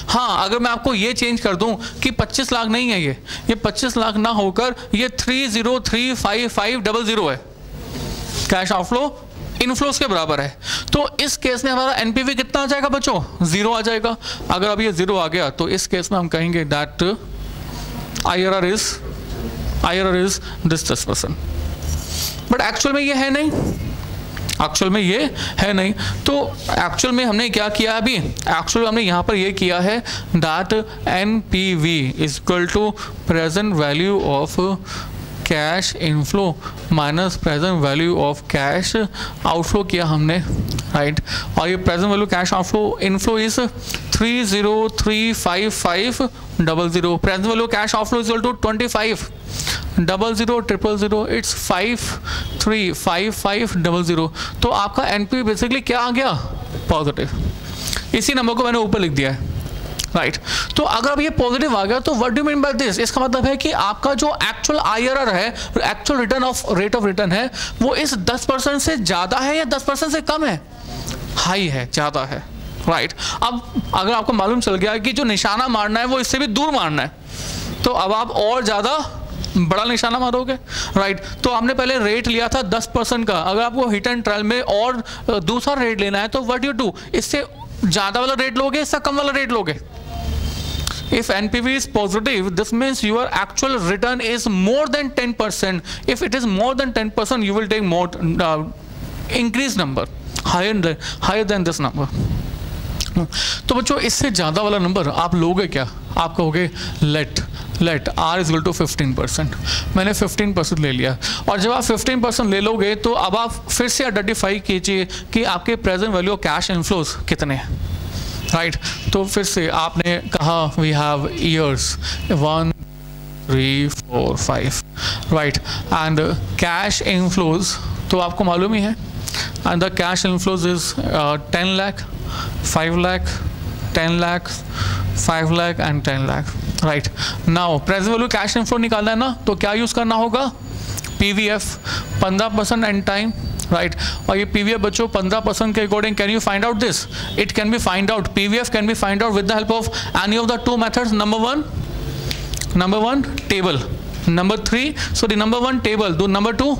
हाँ, अगर मैं आपको ये चेंज कर दूं कि पच्चीस लाख नहीं है, ये ये पच्चीस लाख ना होकर ये three zero three five five double zero है, कैश आउटफ्लो इनफ्लोस के बराबर है, तो इस केस में हमारा एनपीवी कितना आ जाएगा बच्चों? जीरो आ जाएगा। अगर अब ये जीरो आ गया तो इस केस में हम कहेंगे that IRR is IRR is this दस परसेंट। बट एक्चुअल में ये है नहीं, एक्चुअल में ये है नहीं। तो एक्चुअल में हमने क्या किया अभी? एक्चुअल हमने यहाँ पर ये किया है that NPV is equal to present value of cash inflow minus present value of cash outflow किया हमने, राइट। और ये present value cash outflow inflow is three zero three five five double zero, present value cash outflow is equal to twenty five double zero triple zero, it's five three five five double zero. तो आपका NPV basically क्या आ गया? Positive. इसी number को मैंने ऊपर लिख दिया है, राइट right. तो अगर अब ये पॉजिटिव आ गया तो what do mean by this? इसका मतलब है कि आपका जो एक्चुअल आईआरआर है, actual return of rate of return है, वो इस दस परसेंट से ज़्यादा है या दस परसेंट से कम है? हाई है, ज़्यादा है, राइट right. अब अगर आपको मालूम चल गया कि जो निशाना मारना है वो इससे भी दूर मारना है, तो अब आप और ज़्यादा बड़ा निशाना मारोगे, राइट right. तो हमने पहले रेट लिया था दस परसेंट का, अगर आपको हिट एंड ट्रायल में और दूसरा रेट लेना है तो व्हाट यू डू? इससे ज़्यादा वाला रेट लोगे, इससे कम वाला रेट लोगे? If N P V is positive, this means your actual return is more than ten percent. If it is more than ten percent, you will take more uh, increased number, higher than higher than this number. तो बच्चों इससे ज़्यादा वाला number आप लोगे क्या? आप कहोगे let let R is equal to fifteen percent. मैंने फिफ्टीन परसेंट ले लिया, और जब आप फिफ्टीन परसेंट ले लोगे तो अब आप फिर से आइडेंटिफाई कीजिए कि आपके present value of cash inflows कितने हैं, राइट right. तो फिर से आपने कहा we have years one three four five, right, and cash inflows तो आपको मालूम ही है, and the cash inflows is ten lakh five lakh ten lakh five lakh and ten lakh, right. Now present value cash inflow निकालना है ना, तो क्या यूज़ करना होगा? पीवीएफ पंद्रह परसेंट एंड टाइम, राइट। और ये पीवीएफ बच्चों पंद्रह परसेंट के according can you find out this? It can be find out, PVF can be find out with the help of any of the two methods. Number one number one table, number three sorry number one table, दो number two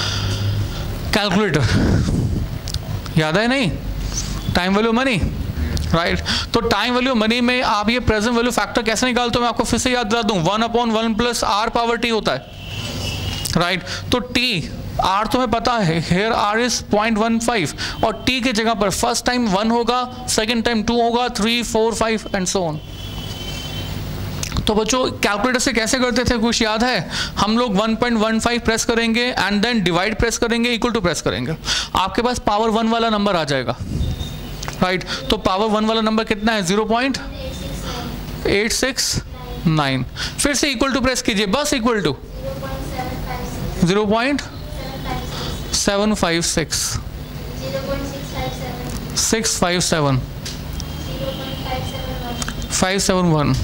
calculator. याद है नहीं? Time value money, right right. तो time value money में आप ये present value factor कैसे निकालते हो? मैं आपको फिर से याद दिला दूं, one upon one plus R power T होता है, राइट right. तो टी आर तुम्हें पता है, here R is point one five, और टी के जगह पर फर्स्ट टाइम वन होगा, सेकेंड टाइम टू होगा, three four five and so on. तो बच्चों कैलकुलेटर से कैसे करते थे, कुछ याद है? हम लोग one point one five press करेंगे एंड देन डिवाइड प्रेस करेंगे, इक्वल टू प्रेस करेंगे, आपके पास पावर वन वाला नंबर आ जाएगा, राइट right. तो पावर वन वाला नंबर कितना है? Zero point eight six nine. फिर से इक्वल टू प्रेस कीजिए, बस equal to zero point seven five six six five seven five seven one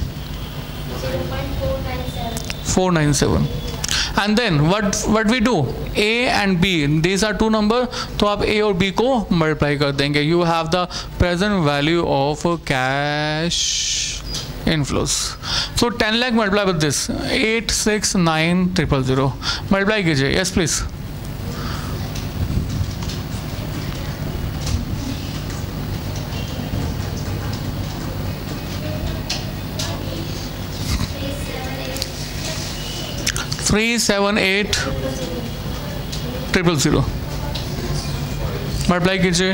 four nine seven. And then what what we do? A and B, these are two number, तो आप A और B को multiply कर देंगे. You have the present value of cash inflows. So ten lakh multiply with this eight six nine triple zero. Multiply कीजिए. Yes please. Three seven eight triple zero multiply कीजिए,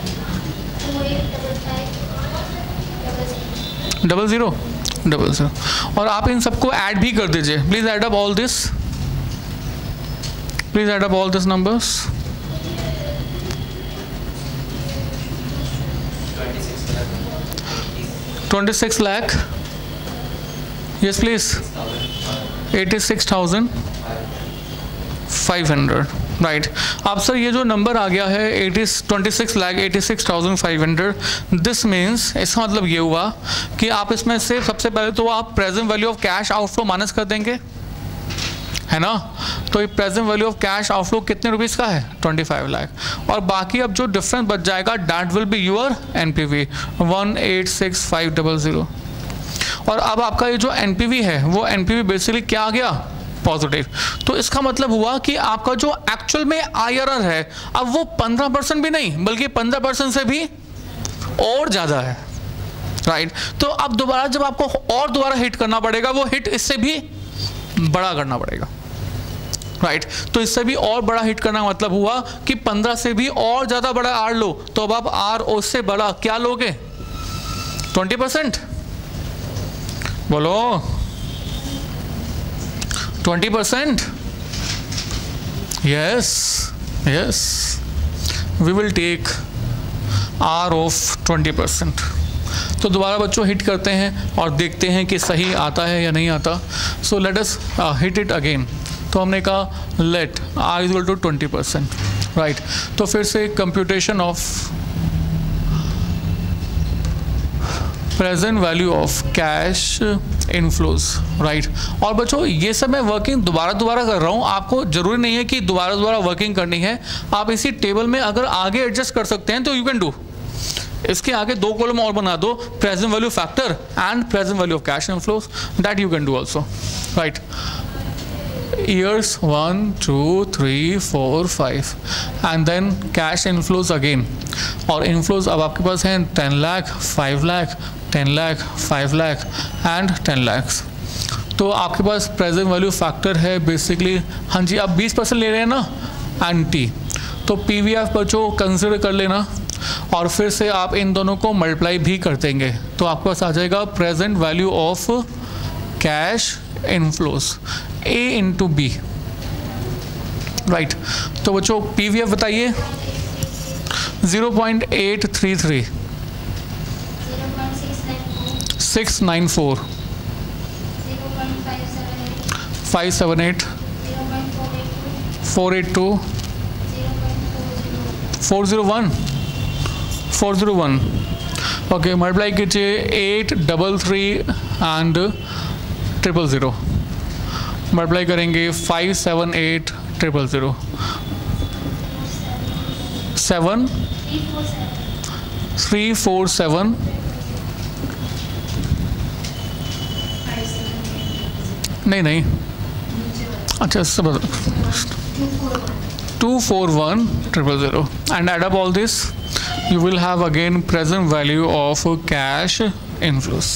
double zero double zero, और आप इन सबको add भी कर दीजिए. Please add up all this, please add up all this numbers. Twenty six lakh, yes please, eighty six thousand five hundred, right. अब sir ये जो नंबर आ गया है eighty twenty six lakh eighty six thousand five hundred, this means इसका मतलब ये हुआ कि आप इसमें से सबसे पहले तो आप present value of cash outflow minus कर देंगे, है ना. तो ये present value of cash outflow कितने रुपीज़ का है? Twenty five lakh. और बाकी अब जो डिफरेंस बच जाएगा that will be your NPV one eight six five double zero. और अब आपका ये जो एनपीवी है वो एनपीवी बेसिकली क्या आ गया, पॉजिटिव। तो इसका मतलब हुआ कि आपका जो एक्चुअल में आईआरआर है अब वो पंद्रह परसेंट भी नहीं बल्कि पंद्रह परसेंट से भी और ज़्यादा है, राइट। तो अब दोबारा जब आपको और दोबारा हिट करना पड़ेगा वो हिट इससे भी बड़ा करना पड़ेगा, राइट। तो इससे भी और बड़ा हिट करना मतलब हुआ कि पंद्रह से भी और ज़्यादा बड़ा आर लो, तो अब आप आर ओ से बड़ा क्या लोगे, ट्वेंटी परसेंट, बोलो twenty percent, yes yes, we will take R of twenty percent. तो दोबारा बच्चों हिट करते हैं और देखते हैं कि सही आता है या नहीं आता। So let us hit it again. तो हमने कहा let R is equal to twenty percent, right. तो फिर से computation of present value of cash inflows, right. और बच्चों ये सब मैं वर्किंग दोबारा दोबारा कर रहा हूँ, आपको जरूरी नहीं है कि दोबारा दोबारा वर्किंग करनी है। आप इसी टेबल में अगर आगे एडजस्ट कर सकते हैं तो यू कैन डू। इसके आगे दो कॉलम और बना दो, present value factor and present value of cash inflows, that you can do also, right. Years one two three four five and then cash inflows again. और इनफ्लोज अब आपके पास हैं ten lakh, five lakh, ten lakh, five lakh and ten lakh. तो आपके पास present value factor है basically, हाँ जी, आप बीस परसेंट ले रहे हैं ना, एंड टी। तो पी वी एफ बच्चों कंसिडर कर लेना और फिर से आप इन दोनों को मल्टीप्लाई भी कर देंगे तो आपके पास आ जाएगा present value of cash inflows A into B, right. तो बच्चों पी वी एफ बताइए, zero point eight three three, six nine four, five seven eight, four eight two, four zero one, four zero one. Okay, multiply कीजिए eight double three and triple zero, multiply करेंगे five seven eight triple zero, seven three four seven, नहीं नहीं अच्छा सब two four one triple zero and add up all this, you will have again present value of cash inflows.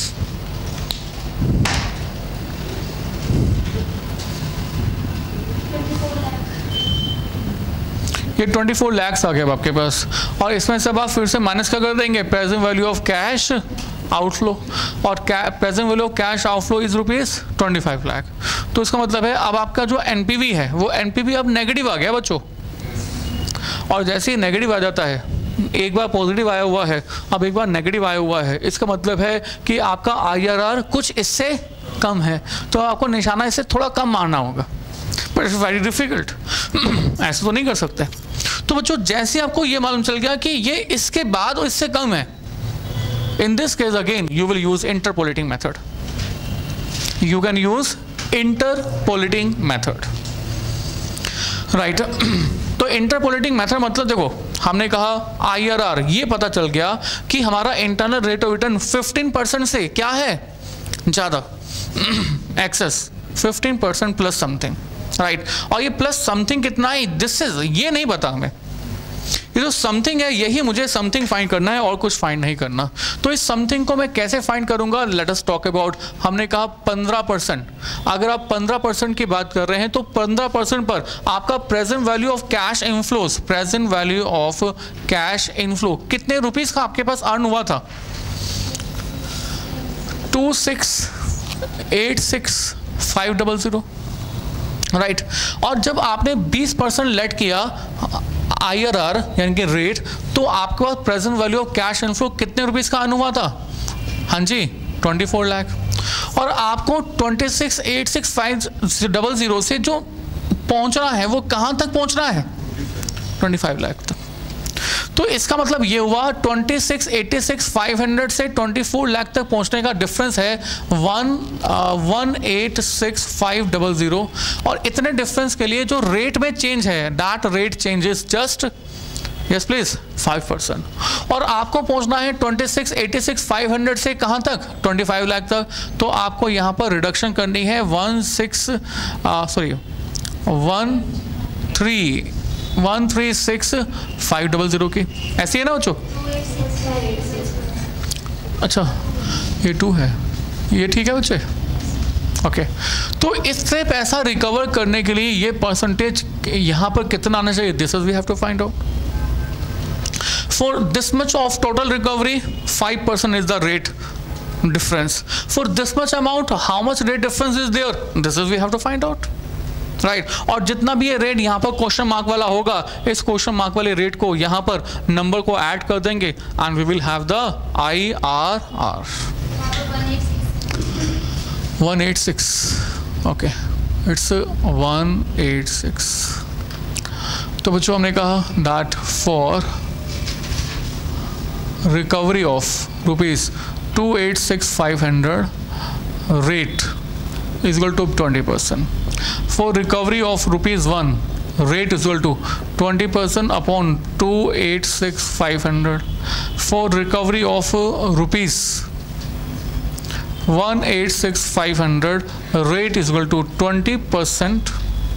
ये चौबीस लाख आ गया आपके पास और इसमें से अब आप फिर से माइनस क्या कर देंगे, present value of cash outflow, और present value of cash outflow is rupees पच्चीस लाख। तो इसका मतलब है अब आपका जो एनपीवी है वो एनपीवी अब नेगेटिव आ गया बच्चों, और जैसे ही नेगेटिव आ जाता है, एक बार पॉजिटिव आया हुआ है अब एक बार नेगेटिव आया हुआ है, इसका मतलब है कि आपका आईआरआर कुछ इससे कम है, तो आपको निशाना इससे थोड़ा कम मारना होगा, बट इट्स वेरी डिफिकल्ट, ऐसे तो नहीं कर सकते। तो बच्चों जैसे आपको ये मालूम चल गया कि ये इसके बाद और इससे कम है, in this case again you will use interpolating method, you can use interpolating method, right. तो इंटरपोलेटिंग मेथड मतलब देखो हमने कहा आईआरआर, ये पता चल गया कि हमारा internal rate of return fifteen percent से क्या है ज़्यादा, excess fifteen percent plus something, right. और ये प्लस समथिंग कितना है, दिस इज, ये नहीं पता हमें, ये जो समथिंग है यही मुझे समथिंग फाइंड करना है और कुछ फाइंड नहीं करना। तो इस समथिंग को मैं कैसे फाइंड करूंगा, लेट अस टॉक अबाउट, हमने कहा पंद्रह परसेंट। अगर आप पंद्रह परसेंट की बात कर रहे हैं तो पंद्रह परसेंट पर आपका present value of cash inflows, present value of cash inflow कितने रुपीस का आपके पास अर्न हुआ था, two six eight six five double zero, right. और जब आपने बीस परसेंट लेट किया आईआरआर यानी कि रेट, तो आपके पास present value of cash inflow कितने रुपीस का अर्न हुआ था, हाँ जी चौबीस लाख। और आपको twenty six eight six five double zero से जो पहुंचना है वो कहाँ तक पहुंचना है, पच्चीस लाख तक। तो इसका मतलब ये हुआ twenty six eighty six five hundred से चौबीस लाख तक पहुंचने का डिफरेंस है one one eight six five double zero. और इतने डिफरेंस के लिए जो रेट में चेंज है, that rate changes just yes please, five percent. और आपको पहुंचना है twenty six eighty six five hundred से कहाँ तक, ट्वेंटी फाइव लाख तक। तो आपको यहाँ पर रिडक्शन करनी है one six sorry one three one three six five double zero की, ऐसी है ना बच्चों? अच्छा ये टू है, ये ठीक है बच्चे, ओके okay. तो इससे पैसा रिकवर करने के लिए ये परसेंटेज यहाँ पर कितना आना चाहिए, this is we have to find out. For this much of total recovery five percent is the rate difference. For this much amount how much rate difference is there, this is we have to find out, right. और जितना भी ये rate यहाँ पर question mark वाला होगा, इस question mark वाले रेट को यहाँ पर नंबर को ऐड कर देंगे and we will have the I R R one eight six, okay it's one eight six. तो बच्चों हमने कहा that for recovery of rupees two eight six five hundred rate is equal to twenty percent. For recovery of rupees one, rate is equal to twenty percent upon two eight six five hundred. For recovery of uh, rupees one eight six five hundred, rate is equal to twenty percent.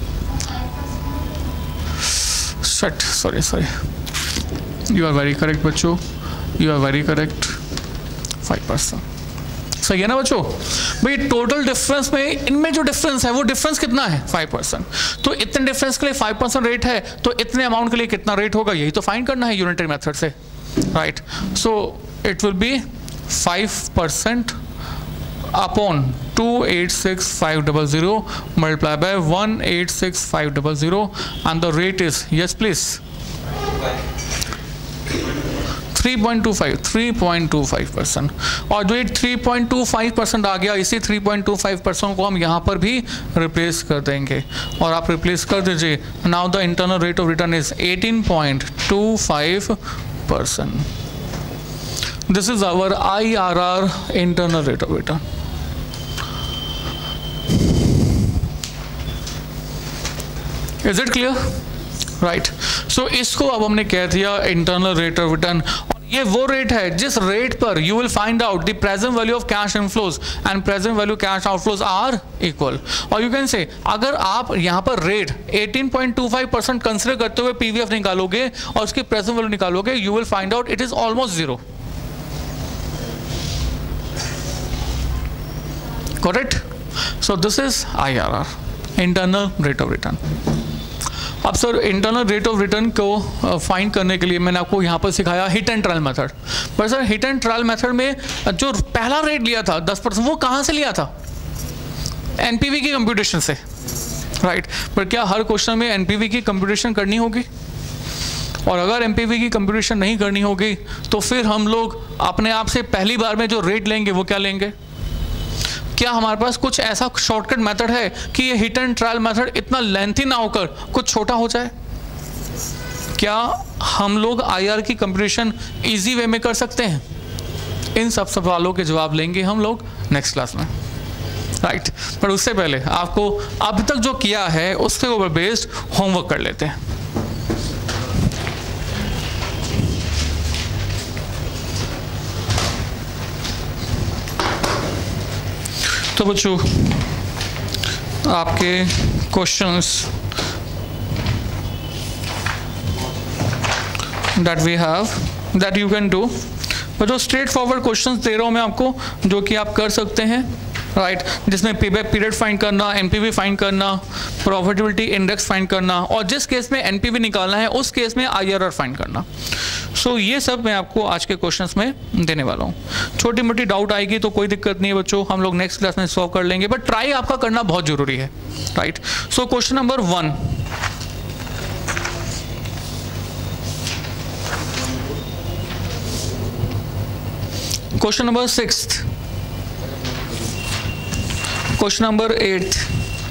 Shit, sorry, sorry. You are very correct, बच्चों. You are very correct. five percent. सही है ना बच्चों? भाई total difference में इनमें जो difference है वो डिफरेंस कितना है, फाइव परसेंट। तो इतने डिफरेंस के लिए फाइव परसेंट रेट है, तो इतने अमाउंट के लिए कितना रेट होगा, यही तो फाइंड करना है यूनिटरी मेथड से, right. So it will be five percent upon two eight six five double zero multiply by one eight six five double zero and the rate is, yes please, three point two five three point two five percent. और जो ये three point two five percent आ गया, इसी three point two five percent को हम यहाँ पर भी रिप्लेस कर देंगे और आप रिप्लेस कर दीजिए। Now the internal rate of return is eighteen point two five percent. This is our I R R internal rate of return. Is it clear, right. So इसको अब हमने कह दिया इंटरनल रेट ऑफ रिटर्न। और ये वो rate है जिस रेट पर you will find out the present value of cash inflows and present value cash outflows are equal. और यू कैन से अगर आप यहाँ पर rate eighteen point two five percent consider करते हुए पीवीएफ निकालोगे और उसकी प्रेजेंट वैल्यू निकालोगे, you will find out it is almost zero, correct. So this is I R R, internal rate of return. अब sir internal rate of return को find करने के लिए मैंने आपको यहाँ पर सिखाया हिट एंड ट्रायल मेथड। पर sir hit and trial method में जो पहला रेट लिया था दस परसेंट, वो कहाँ से लिया था, एनपीवी की कंप्यूटेशन से, राइट। पर क्या हर क्वेश्चन में एनपीवी की कंप्यूटेशन करनी होगी? और अगर एनपीवी की कंप्यूटेशन नहीं करनी होगी तो फिर हम लोग अपने आप से पहली बार में जो रेट लेंगे वो क्या लेंगे? क्या हमारे पास कुछ ऐसा शॉर्टकट मेथड है कि ये हिट एंड ट्रायल मेथड इतना लेंथी ना होकर कुछ छोटा हो जाए? क्या हम लोग आईआर की कंप्यूटेशन इजी वे में कर सकते हैं? इन सब सवालों के जवाब लेंगे हम लोग नेक्स्ट क्लास में, राइट। पर उससे पहले आपको अभी तक जो किया है उसके ऊपर बेस्ड होमवर्क कर लेते हैं। तो बच्चों आपके questions that we have that you can do, बच्चों स्ट्रेट फॉरवर्ड क्वेश्चंस दे रहा हूँ मैं आपको जो कि आप कर सकते हैं, राइट right, जिसमें पेबैक पीरियड फाइंड करना, एनपीवी फाइंड करना, प्रॉफिटेबिलिटी इंडेक्स फाइंड करना और जिस केस में एनपीवी निकालना है उस केस में आईआरआर फाइंड करना। सो so, ये सब मैं आपको आज के क्वेश्चंस में देने वाला हूँ। छोटी मोटी डाउट आएगी तो कोई दिक्कत नहीं है बच्चों, हम लोग नेक्स्ट क्लास में सॉल्व कर लेंगे, बट ट्राई आपका करना बहुत जरूरी है, right. So question number one, question number sixth, question number eight,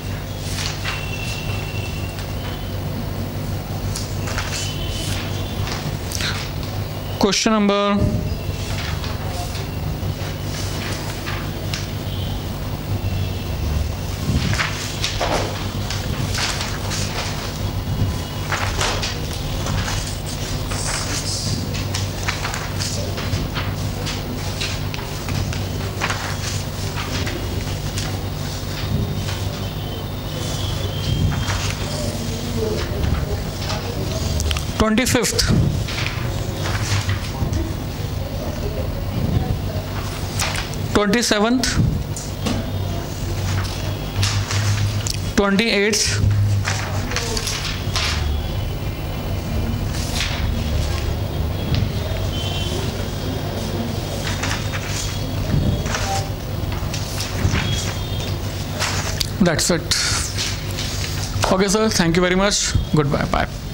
question number twenty-fifth, twenty-seventh, twenty-eighth, that's it. Okay sir, thank you very much. Goodbye. Bye.